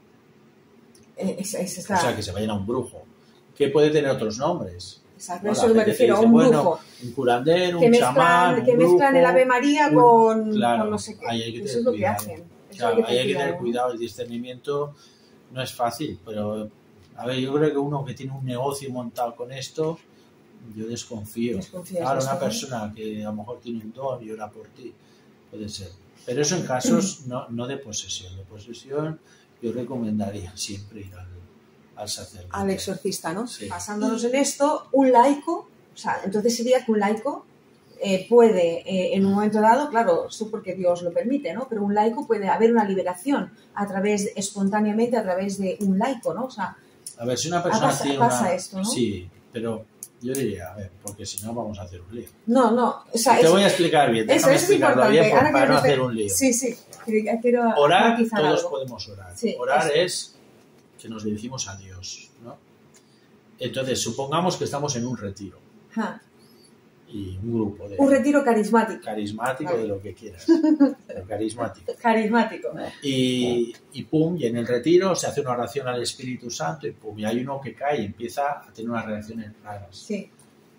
[SPEAKER 2] O sea, que se vayan a un brujo, que puede tener otros nombres.
[SPEAKER 1] Exacto, eso me refiero, a un brujo.
[SPEAKER 2] Un curandero, un chamán,
[SPEAKER 1] que mezclan el Ave María con no sé qué.
[SPEAKER 2] Ahí hay que
[SPEAKER 1] eso es lo que hacen.
[SPEAKER 2] Claro, ahí hay que tener cuidado. El discernimiento no es fácil, pero a ver, yo creo que uno que tiene un negocio montado con esto, yo desconfío. Claro, una persona que a lo mejor tiene un don y ora por ti, puede ser. Pero eso en casos no de posesión. De posesión yo recomendaría siempre ir al sacerdote.
[SPEAKER 1] Al exorcista, ¿no?
[SPEAKER 2] Sí.
[SPEAKER 1] Basándonos en esto, un laico, o sea, entonces sería que un laico puede, en un momento dado, claro, esto porque Dios lo permite, ¿no? Pero un laico puede haber una liberación espontáneamente a través de un laico, ¿no? O sea,
[SPEAKER 2] a ver, si una persona
[SPEAKER 1] pasa esto, ¿no?
[SPEAKER 2] Sí, pero Yo diría, a ver, porque si no vamos a hacer un lío.
[SPEAKER 1] No, no. O sea,
[SPEAKER 2] te voy a explicar bien, déjame explicarlo bien para no hacer un lío.
[SPEAKER 1] Sí, sí. Quiero
[SPEAKER 2] orar, todos
[SPEAKER 1] algo.
[SPEAKER 2] podemos orar.
[SPEAKER 1] Sí,
[SPEAKER 2] orar es que nos dirigimos a Dios, ¿no? Entonces, supongamos que estamos en un retiro.
[SPEAKER 1] Ajá.
[SPEAKER 2] Y un grupo
[SPEAKER 1] un retiro carismático.
[SPEAKER 2] Carismático, vale. De lo que quieras. Pero carismático.
[SPEAKER 1] Carismático.
[SPEAKER 2] Y pum, y en el retiro se hace una oración al Espíritu Santo y pum, y hay uno que cae y empieza a tener unas reacciones raras.
[SPEAKER 1] Sí.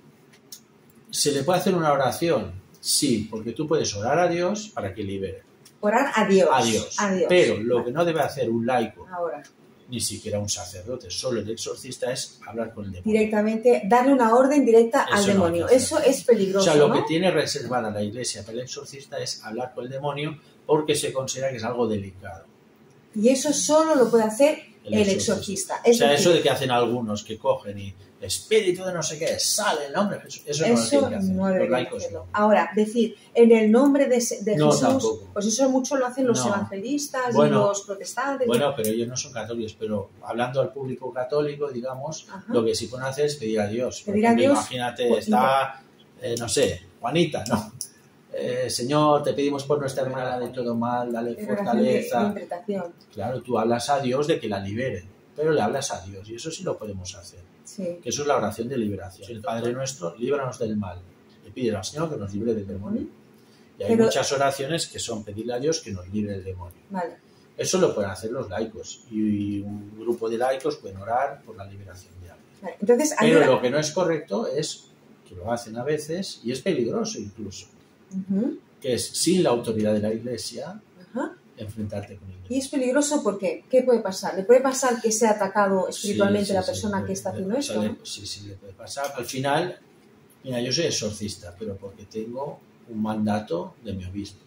[SPEAKER 2] ¿Se le puede hacer una oración? Sí, porque tú puedes orar a Dios para que libere.
[SPEAKER 1] Orar a Dios.
[SPEAKER 2] A Dios. Pero lo que no debe hacer un laico,
[SPEAKER 1] ahora,
[SPEAKER 2] ni siquiera un sacerdote, solo el exorcista, es hablar con el demonio.
[SPEAKER 1] Directamente, darle una orden directa al demonio. Eso es peligroso.
[SPEAKER 2] O sea, lo
[SPEAKER 1] ¿no?
[SPEAKER 2] que tiene reservada la Iglesia para el exorcista es hablar con el demonio porque se considera que es algo delicado.
[SPEAKER 1] Y eso solo lo puede hacer el exorcista.
[SPEAKER 2] O sea, eso de que hacen algunos que cogen y espíritu de no sé qué, sale el nombre de Jesús. Eso no lo tienen que hacer.
[SPEAKER 1] No
[SPEAKER 2] los laicos
[SPEAKER 1] hacerlo. Ahora, decir, en el nombre de Jesús,
[SPEAKER 2] tampoco.
[SPEAKER 1] Pues eso mucho lo hacen los evangelistas y los protestantes.
[SPEAKER 2] Bueno, pero ellos no son católicos, pero hablando al público católico, digamos, lo que sí pueden hacer es pedir a Dios.
[SPEAKER 1] Pedir a Dios.
[SPEAKER 2] Imagínate, está, no sé, Juanita, ¿no? Señor, te pedimos por nuestra hermana de todo mal, dale fortaleza.
[SPEAKER 1] Interpretación.
[SPEAKER 2] Claro, tú hablas a Dios de que la libere, pero le hablas a Dios y eso sí lo podemos hacer.
[SPEAKER 1] Sí. Que
[SPEAKER 2] eso es la oración de liberación. El Padre nuestro, líbranos del mal. Le pide al Señor que nos libre del demonio. Y hay muchas oraciones que son pedirle a Dios que nos libre del demonio.
[SPEAKER 1] Vale.
[SPEAKER 2] Eso lo pueden hacer los laicos y un grupo de laicos pueden orar por la liberación de alguien.
[SPEAKER 1] Vale. Entonces,
[SPEAKER 2] pero lo que no es correcto es que lo hacen a veces y es peligroso incluso. Que es sin la autoridad de la Iglesia enfrentarte con él.
[SPEAKER 1] Y es peligroso porque, ¿qué puede pasar? ¿Le puede pasar que sea atacado espiritualmente la persona que está haciendo esto? ¿no?
[SPEAKER 2] Sí, le puede pasar. Al final, mira, yo soy exorcista, pero porque tengo un mandato de mi obispo.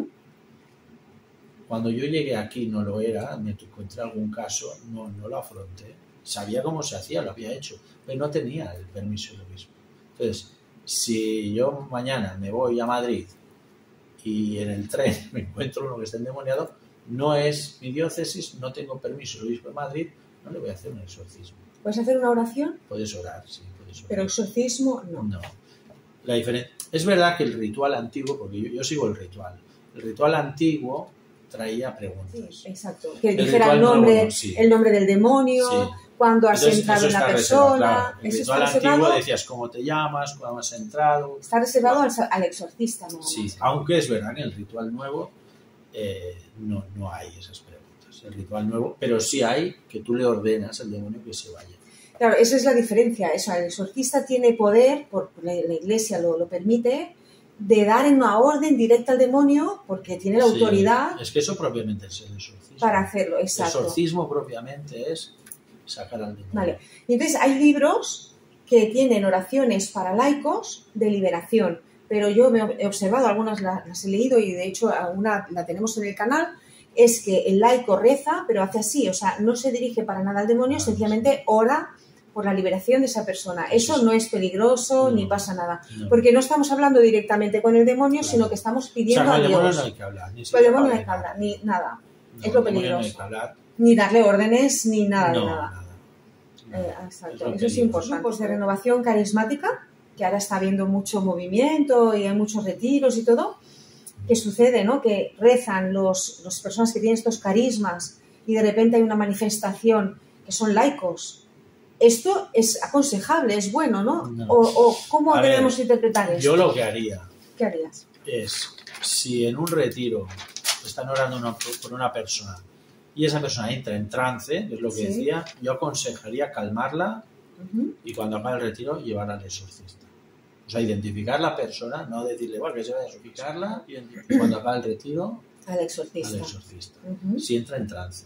[SPEAKER 2] Cuando yo llegué aquí no lo era, me encontré algún caso, no lo afronté. Sabía cómo se hacía, lo había hecho, pero no tenía el permiso del obispo. Entonces, si yo mañana me voy a Madrid y en el tren me encuentro uno que está endemoniado, no es mi diócesis, no tengo permiso del obispo de Madrid, no le voy a hacer un exorcismo.
[SPEAKER 1] ¿Puedes hacer una oración?
[SPEAKER 2] Puedes orar, sí, puedes orar.
[SPEAKER 1] Pero exorcismo no.
[SPEAKER 2] No. La diferencia es verdad que el ritual antiguo, porque yo sigo el ritual antiguo traía preguntas.
[SPEAKER 1] Sí, exacto. Que dijera el nombre del demonio. Sí. Cuando has entrado en la persona.
[SPEAKER 2] Claro. El ritual antiguo decías cómo te llamas, cuándo has entrado.
[SPEAKER 1] Está reservado al exorcista, ¿no?
[SPEAKER 2] Sí, aunque es verdad que en el ritual nuevo no hay esas preguntas. El ritual nuevo, pero sí hay que tú le ordenas al demonio que se vaya.
[SPEAKER 1] Claro, esa es la diferencia. Eso, el exorcista tiene poder, la Iglesia lo permite, de dar una orden directa al demonio porque tiene la autoridad.
[SPEAKER 2] Es que eso propiamente es el exorcismo.
[SPEAKER 1] Para hacerlo, exacto.
[SPEAKER 2] El exorcismo propiamente es sacar al demonio.
[SPEAKER 1] Vale. Y entonces hay libros que tienen oraciones para laicos de liberación, pero yo me he observado, algunas las he leído y de hecho alguna la tenemos en el canal, es que el laico reza, pero hace así, o sea, no se dirige para nada al demonio, sencillamente ora por la liberación de esa persona. Eso no es peligroso ni pasa nada, porque no estamos hablando directamente con el demonio, sino que estamos pidiendo a Dios.
[SPEAKER 2] Con el demonio no hay que hablar,
[SPEAKER 1] con el demonio no hay que hablar, ni nada. Es lo peligroso. Ni darle órdenes, ni nada de nada. Exacto. Eso es importante. Grupos de renovación carismática, que ahora está habiendo mucho movimiento y hay muchos retiros y todo, que sucede, ¿no? Que rezan las personas que tienen estos carismas y de repente hay una manifestación que son laicos. Esto es aconsejable, es bueno, ¿no? ¿O cómo debemos interpretar esto?
[SPEAKER 2] Yo lo que haría...
[SPEAKER 1] ¿Qué harías?
[SPEAKER 2] Es, si en un retiro están orando por una persona y esa persona entra en trance, es lo que decía, yo aconsejaría calmarla y cuando acabe el retiro llevarla al exorcista. O sea, identificar la persona, no decirle, bueno, que se vaya a exorcizarla y cuando acabe el retiro
[SPEAKER 1] al exorcista.
[SPEAKER 2] Si entra en trance.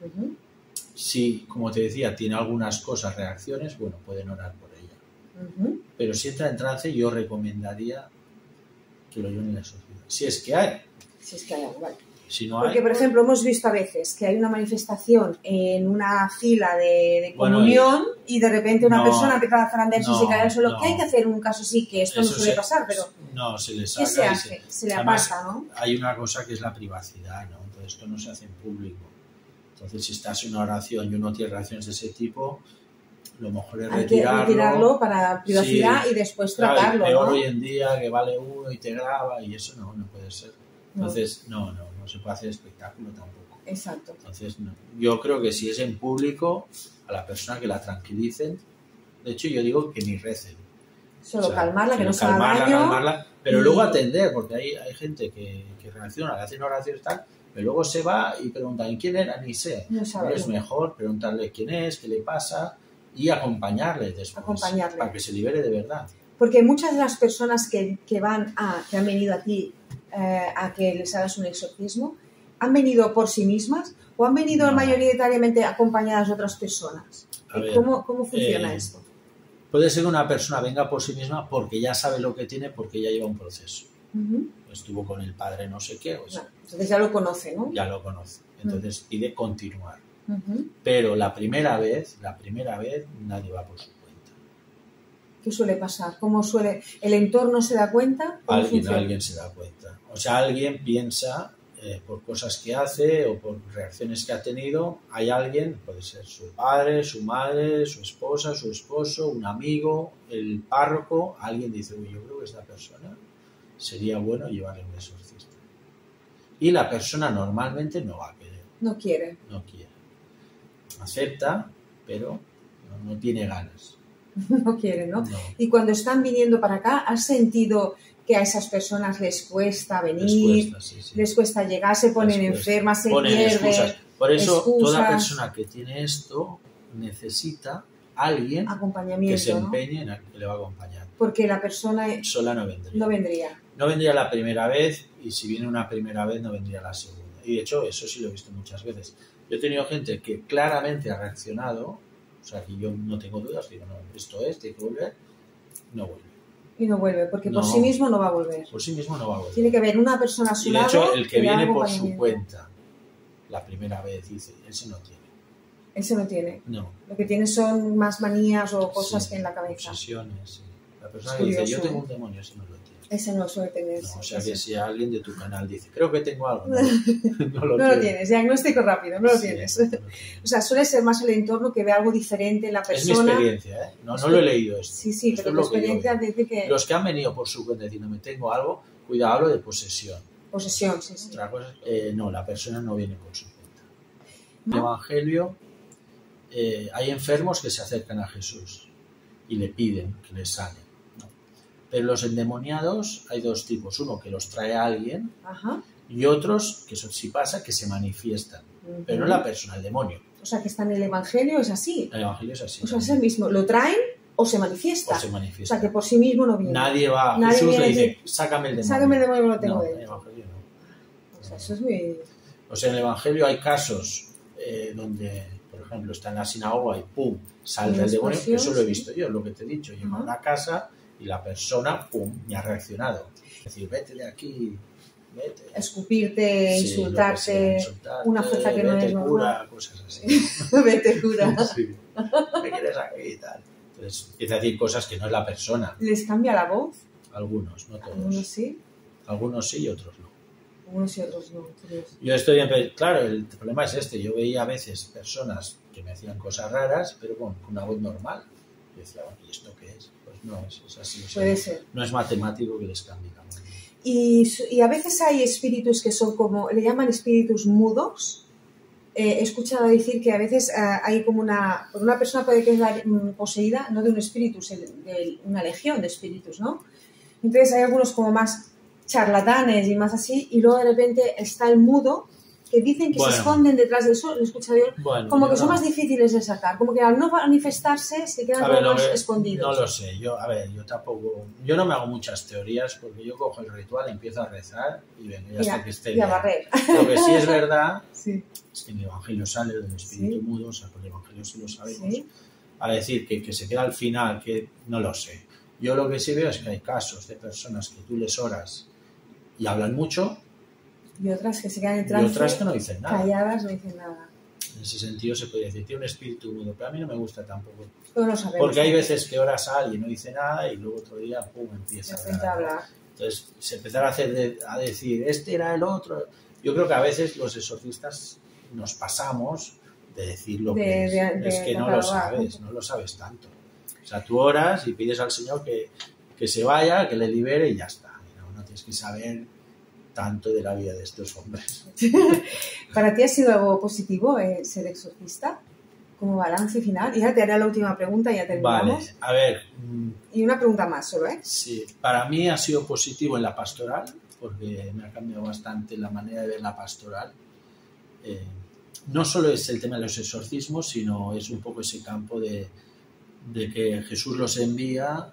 [SPEAKER 2] Si, como te decía, tiene algunas cosas, reacciones, bueno, pueden orar por ella. Pero si entra en trance, yo recomendaría que lo lleven al exorcista. Si es que hay.
[SPEAKER 1] Si es que hay algo, vale.
[SPEAKER 2] Si no
[SPEAKER 1] porque,
[SPEAKER 2] hay,
[SPEAKER 1] por ejemplo, hemos visto a veces que hay una manifestación en una fila de comunión y de repente una persona empieza a zarandearse y se cae al suelo. ¿Qué hay que hacer en un caso así? Que esto no suele pasar, pero...
[SPEAKER 2] No, se le saca.
[SPEAKER 1] ¿Qué se hace? Se le aparta, ¿no?
[SPEAKER 2] Hay una cosa que es la privacidad, ¿no? Entonces esto no se hace en público. Entonces, si estás en una oración y uno tiene reacciones de ese tipo, lo mejor es
[SPEAKER 1] hay que retirarlo para privacidad y después tratarlo.
[SPEAKER 2] Peor
[SPEAKER 1] ¿no?
[SPEAKER 2] hoy en día que vale uno y te graba y eso no puede ser. Entonces, no se puede hacer espectáculo tampoco.
[SPEAKER 1] Exacto.
[SPEAKER 2] Entonces, no. Yo creo que si es en público, a la persona que la tranquilicen, de hecho yo digo que ni recen.
[SPEAKER 1] Solo calmarla, que no se haga daño.
[SPEAKER 2] Calmarla, pero luego atender, porque hay gente que reacciona, le hacen oraciones y tal, pero luego se va y preguntan ¿quién era? Ni sé.
[SPEAKER 1] No sabe.
[SPEAKER 2] Es mejor preguntarle quién es, qué le pasa y acompañarle después para que se libere de verdad.
[SPEAKER 1] Porque muchas de las personas que han venido aquí a que les hagas un exorcismo, ¿han venido por sí mismas o han venido mayoritariamente acompañadas de otras personas? ¿Cómo funciona esto?
[SPEAKER 2] Puede ser que una persona venga por sí misma porque ya sabe lo que tiene, porque ya lleva un proceso. Estuvo con el padre no sé qué.
[SPEAKER 1] Entonces ya lo conoce, ¿no?
[SPEAKER 2] Ya lo conoce. Entonces pide continuar. Pero la primera vez nadie va por su cuenta.
[SPEAKER 1] ¿Qué suele pasar? ¿El entorno se da cuenta?
[SPEAKER 2] Alguien se da cuenta. O sea, alguien piensa por cosas que hace o por reacciones que ha tenido, hay alguien, puede ser su padre, su madre, su esposa, su esposo, un amigo, el párroco, alguien dice, uy, yo creo que esta persona sería bueno llevarle a un exorcista. Y la persona normalmente no va a querer.
[SPEAKER 1] No quiere.
[SPEAKER 2] Acepta, pero no tiene ganas.
[SPEAKER 1] No quiere, ¿no? Y cuando están viniendo para acá, ¿has sentido que a esas personas les cuesta venir, les cuesta llegar, se ponen enfermas, se pierden?
[SPEAKER 2] Por eso, toda persona que tiene esto necesita alguien que se empeñe en que le va a acompañar.
[SPEAKER 1] Porque la persona
[SPEAKER 2] sola no vendría. No vendría la primera vez y si viene una primera vez no vendría la segunda. Y de hecho, eso sí lo he visto muchas veces. Yo he tenido gente que claramente ha reaccionado, o sea, que yo no tengo dudas, digo, no, esto es, tiene que volver, no vuelve.
[SPEAKER 1] Y no vuelve, porque por sí mismo no va a volver.
[SPEAKER 2] Por sí mismo no va a volver.
[SPEAKER 1] Tiene que haber una persona a su lado.
[SPEAKER 2] Y de hecho, el que viene por su cuenta la primera vez, dice, ese no tiene.
[SPEAKER 1] Ese no tiene.
[SPEAKER 2] No.
[SPEAKER 1] Lo que tiene son más manías o cosas que en la cabeza.
[SPEAKER 2] Obsesiones, sí. La persona que dice, yo tengo un demonio, ese no lo tiene.
[SPEAKER 1] Ese no suele tener.
[SPEAKER 2] No, o sea que si alguien de tu canal dice, creo que tengo algo,
[SPEAKER 1] no lo tienes. Diagnóstico rápido, no lo tienes. O sea, suele ser más el entorno que ve algo diferente en la persona.
[SPEAKER 2] Es mi experiencia, ¿eh? No lo he leído esto.
[SPEAKER 1] Sí, pero tu experiencia dice que...
[SPEAKER 2] Los que han venido por su cuenta diciendo, me tengo algo, cuidado, hablo de posesión.
[SPEAKER 1] Posesión, sí.
[SPEAKER 2] Otra cosa, no, la persona no viene por su cuenta. En el Evangelio hay enfermos que se acercan a Jesús y le piden que les sane. Pero los endemoniados hay dos tipos. Uno que los trae a alguien y otros, que eso sí pasa, que se manifiestan. Pero no la persona, el demonio.
[SPEAKER 1] O sea, que está en el Evangelio, es así.
[SPEAKER 2] El Evangelio es así.
[SPEAKER 1] O sea, es el mismo. Lo traen o se manifiesta. O sea, que por sí mismo no viene.
[SPEAKER 2] Nadie va a Jesús le dice, sácame el demonio.
[SPEAKER 1] Sácame el demonio que lo tengo dentro.
[SPEAKER 2] En el Evangelio no.
[SPEAKER 1] O sea, eso es muy...
[SPEAKER 2] O sea, en el Evangelio hay casos donde, por ejemplo, está en la sinagoga y ¡pum! Salta el demonio. Eso lo he visto yo, lo que te he dicho. Llego a una casa... y la persona, pum, me ha reaccionado. Es decir, vete de aquí, vete.
[SPEAKER 1] Escupirte, insultarte, una fuerza que no es normal.
[SPEAKER 2] Cura, cosas así.
[SPEAKER 1] Vete cura.
[SPEAKER 2] Sí. ¿Qué quieres aquí y tal? Entonces, empieza a decir cosas que no es la persona.
[SPEAKER 1] ¿Les cambia la voz?
[SPEAKER 2] Algunos, no todos.
[SPEAKER 1] ¿Algunos sí?
[SPEAKER 2] Algunos sí y otros no.
[SPEAKER 1] Algunos y otros no.
[SPEAKER 2] Yo estoy, claro, el problema es este. Yo veía a veces personas que me hacían cosas raras, pero con una voz normal. Y decía, ¿y esto qué es? No, es así. O sea,
[SPEAKER 1] puede ser.
[SPEAKER 2] No es matemático que les cambie.
[SPEAKER 1] Y a veces hay espíritus que son como, le llaman espíritus mudos. He escuchado decir que a veces hay como una persona puede quedar poseída, no de un espíritu, de una legión de espíritus, ¿no? Entonces hay algunos como más charlatanes y más así, y luego de repente está el mudo, que dicen que se esconden detrás de eso, lo he escuchado yo, como que son más difíciles de sacar, como que al no manifestarse se quedan como más escondidos.
[SPEAKER 2] No lo sé, yo tampoco, yo no me hago muchas teorías porque yo cojo el ritual, empiezo a rezar y vengo ya hasta que esté
[SPEAKER 1] bien. Y a barrer.
[SPEAKER 2] Lo que sí es verdad
[SPEAKER 1] sí.
[SPEAKER 2] Es que en el Evangelio sale del espíritu mudo, o sea, por el Evangelio sí lo sabemos, a decir que se queda al final, que no lo sé. Yo lo que sí veo es que hay casos de personas que tú les oras y hablan mucho,
[SPEAKER 1] y otras que se quedan en trance,
[SPEAKER 2] y otras que no dicen nada.
[SPEAKER 1] Calladas, no dicen nada.
[SPEAKER 2] En ese sentido se puede decir, tiene un espíritu mudo, pero a mí no me gusta tampoco.
[SPEAKER 1] No sabemos,
[SPEAKER 2] porque hay veces que oras a alguien y no dice nada y luego otro día, pum, empieza a hablar. Entonces, se empezará a decir, este era el otro. Yo creo que a veces los exorcistas nos pasamos de decir lo que es que no lo sabes tanto. O sea, tú oras y pides al Señor que se vaya, que le libere y ya está. No tienes que saber tanto de la vida de estos hombres.
[SPEAKER 1] ¿Para ti ha sido algo positivo ser exorcista? Como balance final. Y ya te haré la última pregunta y ya terminamos.
[SPEAKER 2] Vale, a ver.
[SPEAKER 1] Y una pregunta más solo, ¿eh?
[SPEAKER 2] Sí, para mí ha sido positivo en la pastoral, porque me ha cambiado bastante la manera de ver la pastoral. No solo es el tema de los exorcismos, sino es un poco ese campo de que Jesús los envía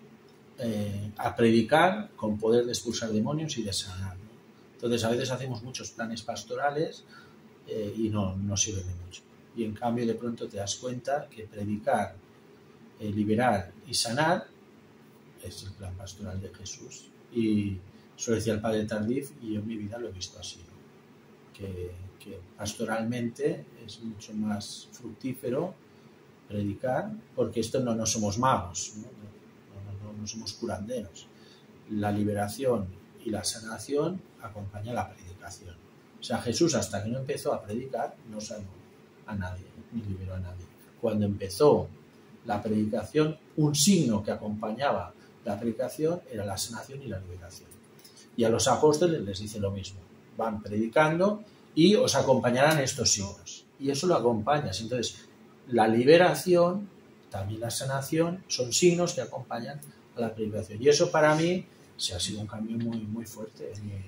[SPEAKER 2] a predicar con poder de expulsar demonios y de sanar, ¿no? Entonces a veces hacemos muchos planes pastorales y no sirven de mucho. Y en cambio de pronto te das cuenta que predicar, liberar y sanar es el plan pastoral de Jesús. Y eso lo decía el padre Tardif y yo en mi vida lo he visto así, ¿no? Que pastoralmente es mucho más fructífero predicar, porque esto no somos magos, no somos curanderos. La liberación y la sanación acompaña la predicación. O sea, Jesús hasta que no empezó a predicar no sanó a nadie, ni liberó a nadie. Cuando empezó la predicación, un signo que acompañaba la predicación era la sanación y la liberación. Y a los apóstoles les dice lo mismo. Van predicando y os acompañarán estos signos. Y eso lo acompañas. Entonces, la liberación, también la sanación, son signos que acompañan a la predicación. Y eso para mí sí ha sido un cambio muy, muy fuerte.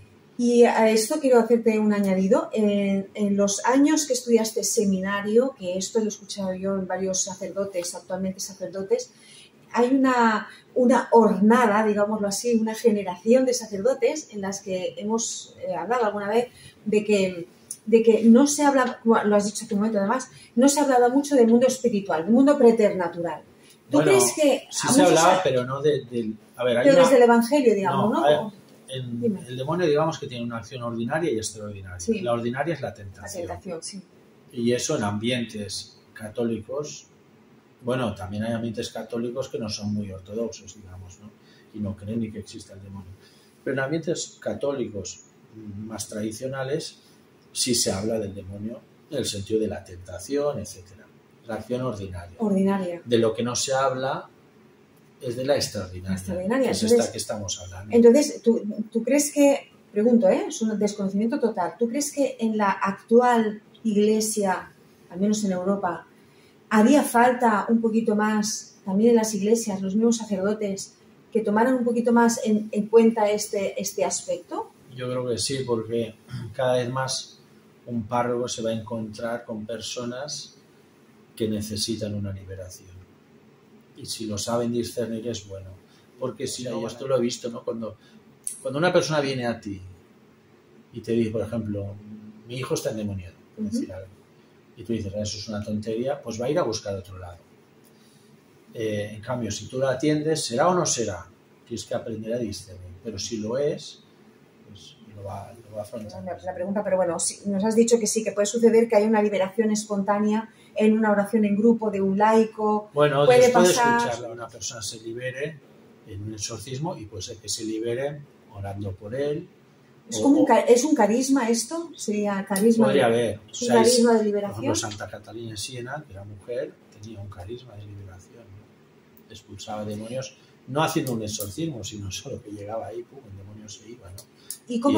[SPEAKER 1] Y a esto quiero hacerte un añadido. En los años que estudiaste seminario, que esto lo he escuchado yo en varios sacerdotes, actualmente sacerdotes, hay una hornada, digámoslo así, una generación de sacerdotes en las que hemos hablado alguna vez de que no se habla, como lo has dicho hace un momento además, no se hablaba mucho del mundo espiritual, del mundo preternatural. ¿Tú crees que...?
[SPEAKER 2] Sí se hablaba, pero no del... A ver,
[SPEAKER 1] pero desde el Evangelio, digamos, ¿no?
[SPEAKER 2] El demonio, digamos que tiene una acción ordinaria y extraordinaria. Sí. La ordinaria es la tentación.
[SPEAKER 1] La tentación, sí.
[SPEAKER 2] Y eso en ambientes católicos, bueno, también hay ambientes católicos que no son muy ortodoxos, digamos, ¿no? Y no creen ni que exista el demonio. Pero en ambientes católicos más tradicionales sí se habla del demonio en el sentido de la tentación, etcétera. La acción ordinaria.
[SPEAKER 1] Ordinaria.
[SPEAKER 2] De lo que no se habla es de la extraordinaria. Que es esta que estamos hablando.
[SPEAKER 1] Entonces, ¿tú crees que, pregunto, es un desconocimiento total, ¿tú crees que en la actual iglesia, al menos en Europa, haría falta un poquito más, también en las iglesias, los mismos sacerdotes, que tomaran un poquito más en cuenta este aspecto?
[SPEAKER 2] Yo creo que sí, porque cada vez más un párroco se va a encontrar con personas que necesitan una liberación. Y si lo saben discernir es bueno. Porque si no, yo esto lo he visto, ¿no? Cuando una persona viene a ti y te dice, por ejemplo, mi hijo está endemoniado, por decir algo, y tú dices, eso es una tontería, pues va a ir a buscar otro lado. En cambio, si tú la atiendes, ¿será o no será? Tienes que aprender a discernir. Pero si lo es, pues lo va a afrontar.
[SPEAKER 1] La pregunta, pero bueno, nos has dicho que sí, que puede suceder que haya una liberación espontánea en una oración en grupo de un laico.
[SPEAKER 2] Bueno, puede pasar... escucharla, una persona se libere en un exorcismo y puede ser que se libere orando por él.
[SPEAKER 1] ¿Es un carisma esto? ¿Sería carisma?
[SPEAKER 2] Podría haber.
[SPEAKER 1] ¿Un carisma de liberación?
[SPEAKER 2] Por ejemplo, Santa Catalina de Siena, que era mujer, tenía un carisma de liberación, ¿no? Expulsaba demonios, no haciendo un exorcismo, sino solo que llegaba ahí, pum, el demonio se iba, ¿no?
[SPEAKER 1] ¿Y cómo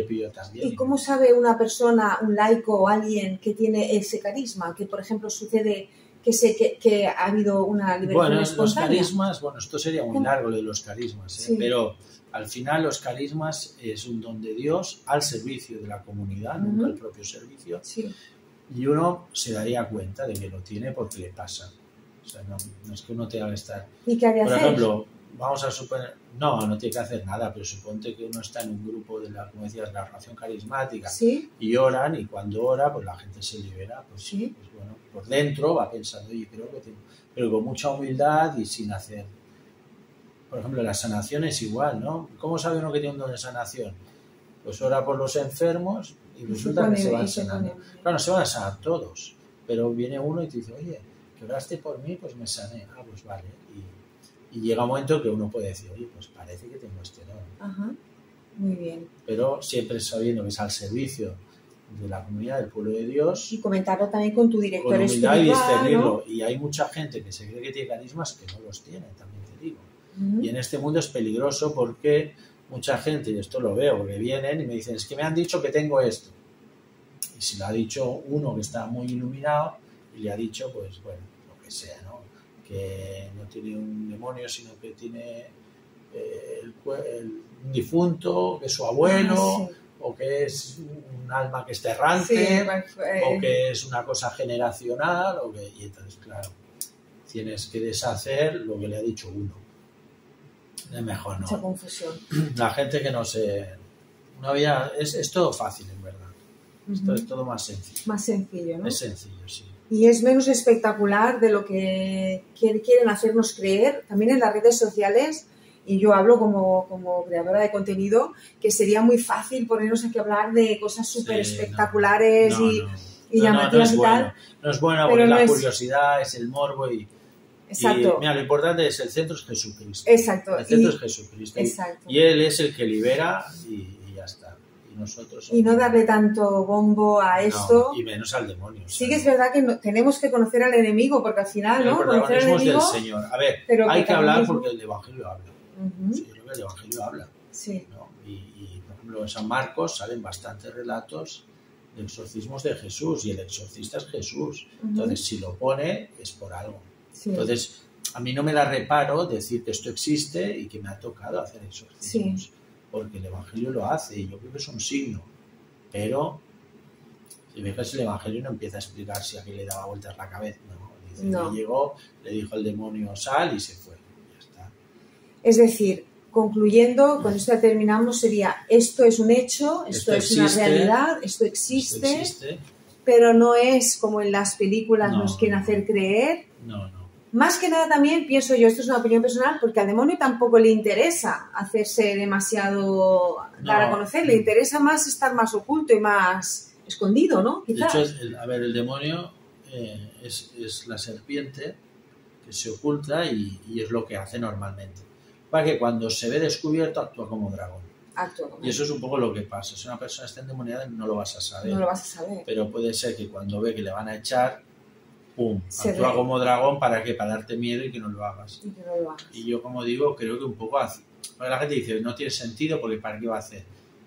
[SPEAKER 1] sabe una persona, un laico o alguien que tiene ese carisma? Que, por ejemplo, sucede que ha habido una liberación espontánea.
[SPEAKER 2] Los carismas, esto sería muy largo lo de los carismas, sí. Pero al final los carismas es un don de Dios al servicio de la comunidad, nunca el propio servicio.
[SPEAKER 1] Sí.
[SPEAKER 2] Y uno se daría cuenta de que lo tiene porque le pasa. O sea, no es que uno tenga que estar...
[SPEAKER 1] ¿Y qué había
[SPEAKER 2] Por ejemplo, vamos a suponer... No tiene que hacer nada, pero suponte que uno está en un grupo de como decías, la oración carismática,
[SPEAKER 1] ¿sí?
[SPEAKER 2] Y oran, y cuando ora, pues la gente se libera, pues,
[SPEAKER 1] ¿sí?
[SPEAKER 2] Pues bueno, por dentro va pensando, oye, creo que tengo... Pero con mucha humildad y sin hacer... Por ejemplo, la sanación es igual, ¿no? ¿Cómo sabe uno que tiene un don de sanación? Pues ora por los enfermos y resulta que se van sanando. Claro, no se van a sanar todos, pero viene uno y te dice, oye, que oraste por mí, pues me sané. Ah, pues vale. Y llega un momento que uno puede decir, oye, pues parece que tengo este don.
[SPEAKER 1] Ajá, muy bien.
[SPEAKER 2] Pero siempre sabiendo que es al servicio de la comunidad del pueblo de Dios.
[SPEAKER 1] Y comentarlo también con tu director
[SPEAKER 2] con humildad
[SPEAKER 1] espiritual,
[SPEAKER 2] y discernirlo.
[SPEAKER 1] ¿no?
[SPEAKER 2] Y hay mucha gente que se cree que tiene carismas que no los tiene, también te digo. Y en este mundo es peligroso porque mucha gente, y esto lo veo, porque vienen y me dicen, es que me han dicho que tengo esto. Y si lo ha dicho uno que está muy iluminado y le ha dicho, pues bueno, lo que sea, ¿no? Que no tiene un demonio, sino que tiene un difunto, que es su abuelo, o que es un alma que es errante, o que es una cosa generacional, y entonces, claro, tienes que deshacer lo que le ha dicho uno. Es mejor no.
[SPEAKER 1] Mucha confusión.
[SPEAKER 2] La gente que no se... No había, es todo fácil, en verdad. Esto es todo más sencillo.
[SPEAKER 1] Más sencillo, ¿no?
[SPEAKER 2] Es sencillo, sí.
[SPEAKER 1] Y es menos espectacular de lo que quieren hacernos creer, también en las redes sociales. Y yo hablo como creadora de contenido, que sería muy fácil ponernos aquí a hablar de cosas súper espectaculares y llamativas y tal.
[SPEAKER 2] No es bueno porque la curiosidad es el morbo y...
[SPEAKER 1] Exacto.
[SPEAKER 2] Y, mira, lo importante es el centro es Jesucristo.
[SPEAKER 1] Exacto.
[SPEAKER 2] El centro es Jesucristo.
[SPEAKER 1] Exacto.
[SPEAKER 2] Y Él es el que libera y ya está. Y nosotros...
[SPEAKER 1] Y no darle tanto bombo a esto.
[SPEAKER 2] No, y menos al demonio.
[SPEAKER 1] Sí que es verdad que tenemos que conocer al enemigo, porque al final, ¿no?
[SPEAKER 2] El protagonismo es del Señor. A ver, hay que hablar porque el Evangelio habla. Sí, yo creo que el Evangelio habla.
[SPEAKER 1] Sí.
[SPEAKER 2] ¿no? Y, por ejemplo, en San Marcos salen bastantes relatos de exorcismos de Jesús y el exorcista es Jesús. Entonces, si lo pone, es por algo. Sí. Entonces, a mí no me da reparo decir que esto existe y que me ha tocado hacer exorcismos. Sí. Porque el Evangelio lo hace y yo creo que es un signo. Pero, si ves el Evangelio no empieza a explicar si aquí le daba vueltas la cabeza. No, dice que llegó, le dijo al demonio sal y se fue. Ya está.
[SPEAKER 1] Es decir, concluyendo, con esto ya terminamos, sería esto es un hecho, esto es una realidad, esto existe, pero no es como en las películas nos quieren hacer creer.
[SPEAKER 2] No.
[SPEAKER 1] Más que nada también pienso yo, esto es una opinión personal, porque al demonio tampoco le interesa hacerse demasiado dar a conocer, le interesa más estar más oculto y más escondido, ¿no? Quizás.
[SPEAKER 2] De hecho, el demonio es la serpiente que se oculta y es lo que hace normalmente. Para que cuando se ve descubierto actúa como dragón. Y eso es un poco lo que pasa. Si una persona está endemoniada no lo vas a saber.
[SPEAKER 1] No lo vas a saber.
[SPEAKER 2] Pero puede ser que cuando ve que le van a echar, ¡pum! Actúa como dragón para darte miedo y que no lo hagas. Y yo, como digo, creo que un poco hace. Porque la gente dice, no tiene sentido porque ¿para qué va a hacer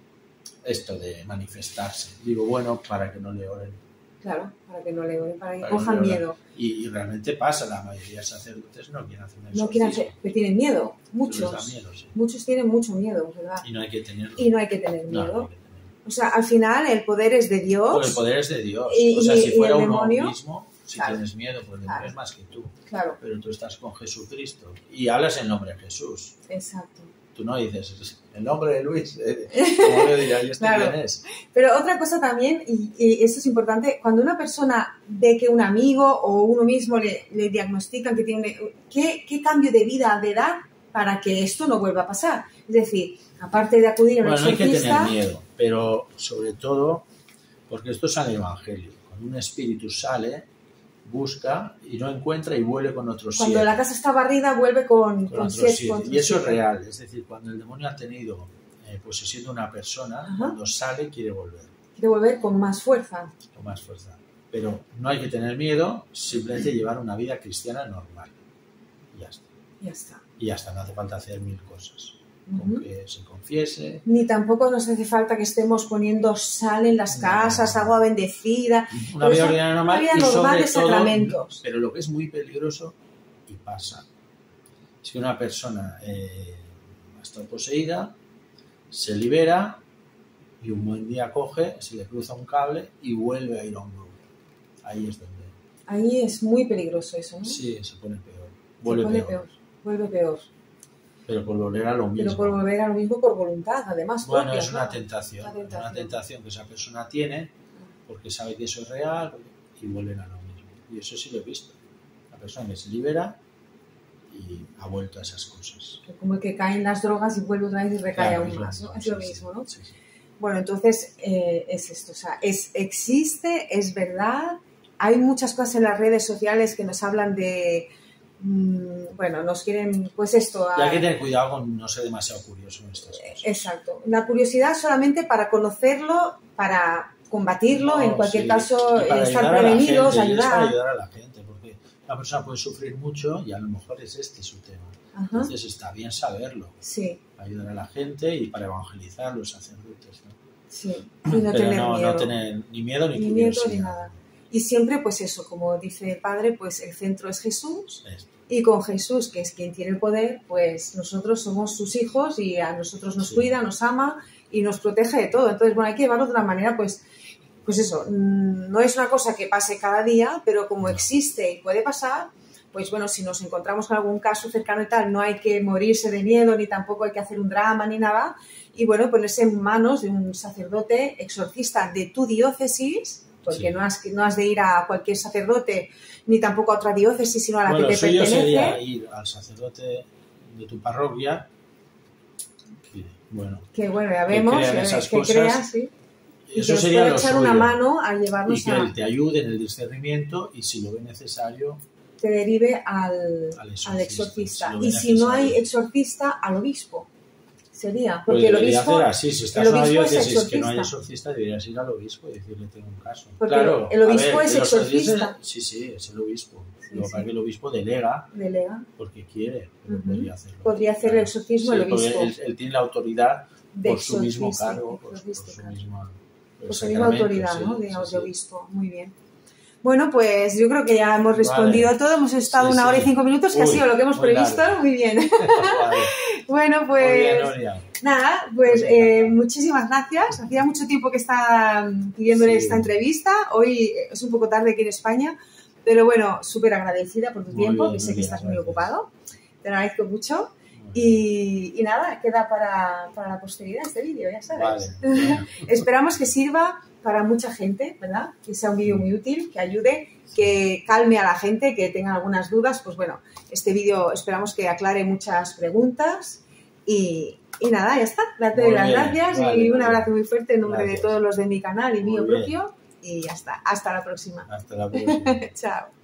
[SPEAKER 2] esto de manifestarse? Digo, bueno, para que no le oren.
[SPEAKER 1] Claro, para que no le oren, para que cojan miedo.
[SPEAKER 2] Y realmente pasa, la mayoría de sacerdotes no quieren hacer un exorcismo.
[SPEAKER 1] No quieren hacer, que tienen miedo, muchos.
[SPEAKER 2] Les da miedo, sí.
[SPEAKER 1] Muchos tienen mucho miedo, ¿verdad?
[SPEAKER 2] Y no hay que tenerlo.
[SPEAKER 1] Y no hay que tener miedo. O sea, al final el poder es de Dios.
[SPEAKER 2] Pues el poder es de Dios.
[SPEAKER 1] Y,
[SPEAKER 2] o sea, si fuera
[SPEAKER 1] uno
[SPEAKER 2] demonio, mismo, si tienes miedo, pues el demonio es más que tú.
[SPEAKER 1] Claro.
[SPEAKER 2] Pero tú estás con Jesucristo y hablas en nombre de Jesús.
[SPEAKER 1] Exacto.
[SPEAKER 2] Tú no dices el nombre de Luis, como le diría, ¿y este quién es?
[SPEAKER 1] Pero otra cosa también, y esto es importante, cuando una persona ve que un amigo o uno mismo le diagnostican que tiene ¿qué cambio de vida ha de dar para que esto no vuelva a pasar? Es decir, aparte de acudir a un exorcista...
[SPEAKER 2] No hay que tener miedo, pero sobre todo, porque esto sale en el Evangelio, cuando un espíritu sale, busca y no encuentra y vuelve con otros 7.
[SPEAKER 1] Cuando la casa está barrida, vuelve con 7.
[SPEAKER 2] Y eso es real, es decir, cuando el demonio ha tenido posesión de una persona, cuando sale quiere volver.
[SPEAKER 1] Quiere volver con más fuerza.
[SPEAKER 2] Con más fuerza. Pero no hay que tener miedo, simplemente llevar una vida cristiana normal. Y ya está.
[SPEAKER 1] Ya está.
[SPEAKER 2] Y ya está, no hace falta hacer 1000 cosas. Con que se confiese.
[SPEAKER 1] Ni tampoco nos hace falta que estemos poniendo sal en las casas, agua bendecida.
[SPEAKER 2] Una vida ordinaria normal,
[SPEAKER 1] una vida normal de sacramentos.
[SPEAKER 2] Pero lo que es muy peligroso, y pasa, es que una persona ha estado poseída, se libera y un buen día coge, se le cruza un cable y vuelve a ir a un grupo. Ahí es donde...
[SPEAKER 1] Ahí es muy peligroso eso, ¿no?
[SPEAKER 2] Sí, se pone peor.
[SPEAKER 1] Vuelve peor.
[SPEAKER 2] Pero por volver a lo mismo.
[SPEAKER 1] Pero por volver a lo mismo por voluntad, además.
[SPEAKER 2] Bueno,
[SPEAKER 1] propia,
[SPEAKER 2] es una tentación. Una tentación que esa persona tiene porque sabe que eso es real y vuelven a lo mismo. Y eso sí lo he visto. La persona que se libera y ha vuelto a esas cosas.
[SPEAKER 1] Como que caen las drogas y vuelve otra vez y recae aún más, ¿no? Es lo mismo, ¿no? Sí. Bueno, entonces es esto. O sea, existe, es verdad. Hay muchas cosas en las redes sociales que nos hablan de... bueno, nos quieren, pues esto...
[SPEAKER 2] Y hay que tener cuidado con no ser demasiado curioso en estas cosas.
[SPEAKER 1] Exacto. La curiosidad solamente para conocerlo, para combatirlo, en cualquier
[SPEAKER 2] sí.
[SPEAKER 1] caso
[SPEAKER 2] Para
[SPEAKER 1] estar
[SPEAKER 2] ayudar a la
[SPEAKER 1] prevenidos,
[SPEAKER 2] gente, y es para
[SPEAKER 1] ayudar.
[SPEAKER 2] ayudar a la gente, porque la persona puede sufrir mucho y a lo mejor es este su tema.
[SPEAKER 1] Ajá.
[SPEAKER 2] Entonces está bien saberlo,
[SPEAKER 1] Sí,
[SPEAKER 2] para ayudar a la gente y para evangelizar a los sacerdotes, ¿no?
[SPEAKER 1] sí. Y no
[SPEAKER 2] Pero
[SPEAKER 1] tener
[SPEAKER 2] no
[SPEAKER 1] miedo.
[SPEAKER 2] tener ni miedo ni
[SPEAKER 1] Ni miedo ni
[SPEAKER 2] curiosidad.
[SPEAKER 1] nada. Y siempre, pues eso, como dice el Padre, pues el centro es Jesús.
[SPEAKER 2] Esto.
[SPEAKER 1] Y con Jesús, que es quien tiene el poder, pues nosotros somos sus hijos y a nosotros nos
[SPEAKER 2] Sí.
[SPEAKER 1] cuida, nos ama y nos protege de todo. Entonces, bueno, hay que llevarlo de una manera, pues eso, no es una cosa que pase cada día, pero como existe y puede pasar, pues bueno, si nos encontramos con algún caso cercano y tal, no hay que morirse de miedo, ni tampoco hay que hacer un drama ni nada. Y bueno, ponerse en manos de un sacerdote exorcista de tu diócesis, porque
[SPEAKER 2] Sí.
[SPEAKER 1] no has de ir a cualquier sacerdote, ni tampoco a otra diócesis, sino a la
[SPEAKER 2] Bueno,
[SPEAKER 1] que
[SPEAKER 2] lo
[SPEAKER 1] te
[SPEAKER 2] suyo
[SPEAKER 1] pertenece.
[SPEAKER 2] sería ir al sacerdote de tu parroquia, que, bueno,
[SPEAKER 1] Que bueno, ya vemos,
[SPEAKER 2] crean esas
[SPEAKER 1] que
[SPEAKER 2] cosas.
[SPEAKER 1] crea, sí. Y que
[SPEAKER 2] eso
[SPEAKER 1] nos
[SPEAKER 2] sería
[SPEAKER 1] puede
[SPEAKER 2] lo
[SPEAKER 1] echar
[SPEAKER 2] suyo.
[SPEAKER 1] una mano a llevarnos
[SPEAKER 2] Y que
[SPEAKER 1] a...
[SPEAKER 2] él te ayude en el discernimiento y si lo ve necesario,
[SPEAKER 1] te derive al
[SPEAKER 2] Al
[SPEAKER 1] exorcista.
[SPEAKER 2] exorcista, si lo ve
[SPEAKER 1] Y si no hay
[SPEAKER 2] necesario.
[SPEAKER 1] exorcista, al obispo. Sería.
[SPEAKER 2] pues
[SPEAKER 1] Porque el
[SPEAKER 2] debería
[SPEAKER 1] obispo...
[SPEAKER 2] hacer así. Si estás
[SPEAKER 1] el
[SPEAKER 2] en una
[SPEAKER 1] obispo es
[SPEAKER 2] diócesis que no hay
[SPEAKER 1] exorcista.
[SPEAKER 2] exorcista, deberías ir al obispo y decirle tengo un caso.
[SPEAKER 1] Porque
[SPEAKER 2] Claro,
[SPEAKER 1] el obispo
[SPEAKER 2] a ver,
[SPEAKER 1] es
[SPEAKER 2] en los
[SPEAKER 1] exorcista.
[SPEAKER 2] Sí, es el obispo.
[SPEAKER 1] Sí,
[SPEAKER 2] Lo que
[SPEAKER 1] sí.
[SPEAKER 2] pasa es que el obispo delega
[SPEAKER 1] Delega.
[SPEAKER 2] porque quiere, pero
[SPEAKER 1] Ujú.
[SPEAKER 2] podría hacerlo.
[SPEAKER 1] Podría hacer el exorcismo el
[SPEAKER 2] porque
[SPEAKER 1] obispo.
[SPEAKER 2] Él tiene la autoridad
[SPEAKER 1] De
[SPEAKER 2] por su mismo
[SPEAKER 1] exorcista,
[SPEAKER 2] cargo, por su
[SPEAKER 1] exorcística.
[SPEAKER 2] misma...
[SPEAKER 1] Por su misma autoridad,
[SPEAKER 2] sí,
[SPEAKER 1] ¿no?
[SPEAKER 2] sí,
[SPEAKER 1] De
[SPEAKER 2] sí.
[SPEAKER 1] obispo. Muy bien. Bueno, pues yo creo que ya hemos respondido
[SPEAKER 2] Vale.
[SPEAKER 1] a todo. Hemos estado
[SPEAKER 2] Sí,
[SPEAKER 1] 1 hora y
[SPEAKER 2] sí.
[SPEAKER 1] 5 minutos, que ha
[SPEAKER 2] Uy,
[SPEAKER 1] sido lo que hemos
[SPEAKER 2] muy
[SPEAKER 1] previsto.
[SPEAKER 2] largo.
[SPEAKER 1] Muy bien.
[SPEAKER 2] Vale.
[SPEAKER 1] Bueno,
[SPEAKER 2] Muy bien,
[SPEAKER 1] pues
[SPEAKER 2] Nuria.
[SPEAKER 1] nada, pues
[SPEAKER 2] Pues encantado.
[SPEAKER 1] muchísimas gracias. Hacía mucho tiempo que está pidiéndole
[SPEAKER 2] Sí.
[SPEAKER 1] esta entrevista. Hoy es un poco tarde aquí en España, pero bueno, súper agradecida por tu
[SPEAKER 2] Muy
[SPEAKER 1] tiempo,
[SPEAKER 2] bien,
[SPEAKER 1] que sé que
[SPEAKER 2] Nuria,
[SPEAKER 1] estás muy
[SPEAKER 2] gracias.
[SPEAKER 1] ocupado. Te lo agradezco mucho.
[SPEAKER 2] Muy bien.
[SPEAKER 1] Y nada, queda para la posteridad este vídeo, ya sabes.
[SPEAKER 2] Vale, bueno.
[SPEAKER 1] Esperamos que sirva para mucha gente, ¿verdad? Que sea un vídeo muy útil, que ayude, que calme a la gente, que tenga algunas dudas. Pues bueno, este vídeo esperamos que aclare muchas preguntas y nada, ya está. Date
[SPEAKER 2] Muy
[SPEAKER 1] las
[SPEAKER 2] bien,
[SPEAKER 1] gracias
[SPEAKER 2] vale,
[SPEAKER 1] y un
[SPEAKER 2] muy
[SPEAKER 1] abrazo
[SPEAKER 2] bien.
[SPEAKER 1] muy fuerte en nombre de
[SPEAKER 2] Gracias.
[SPEAKER 1] todos los de mi canal y
[SPEAKER 2] Muy
[SPEAKER 1] mío
[SPEAKER 2] bien.
[SPEAKER 1] propio. Y ya está. Hasta la próxima.
[SPEAKER 2] Hasta la próxima.
[SPEAKER 1] Chao.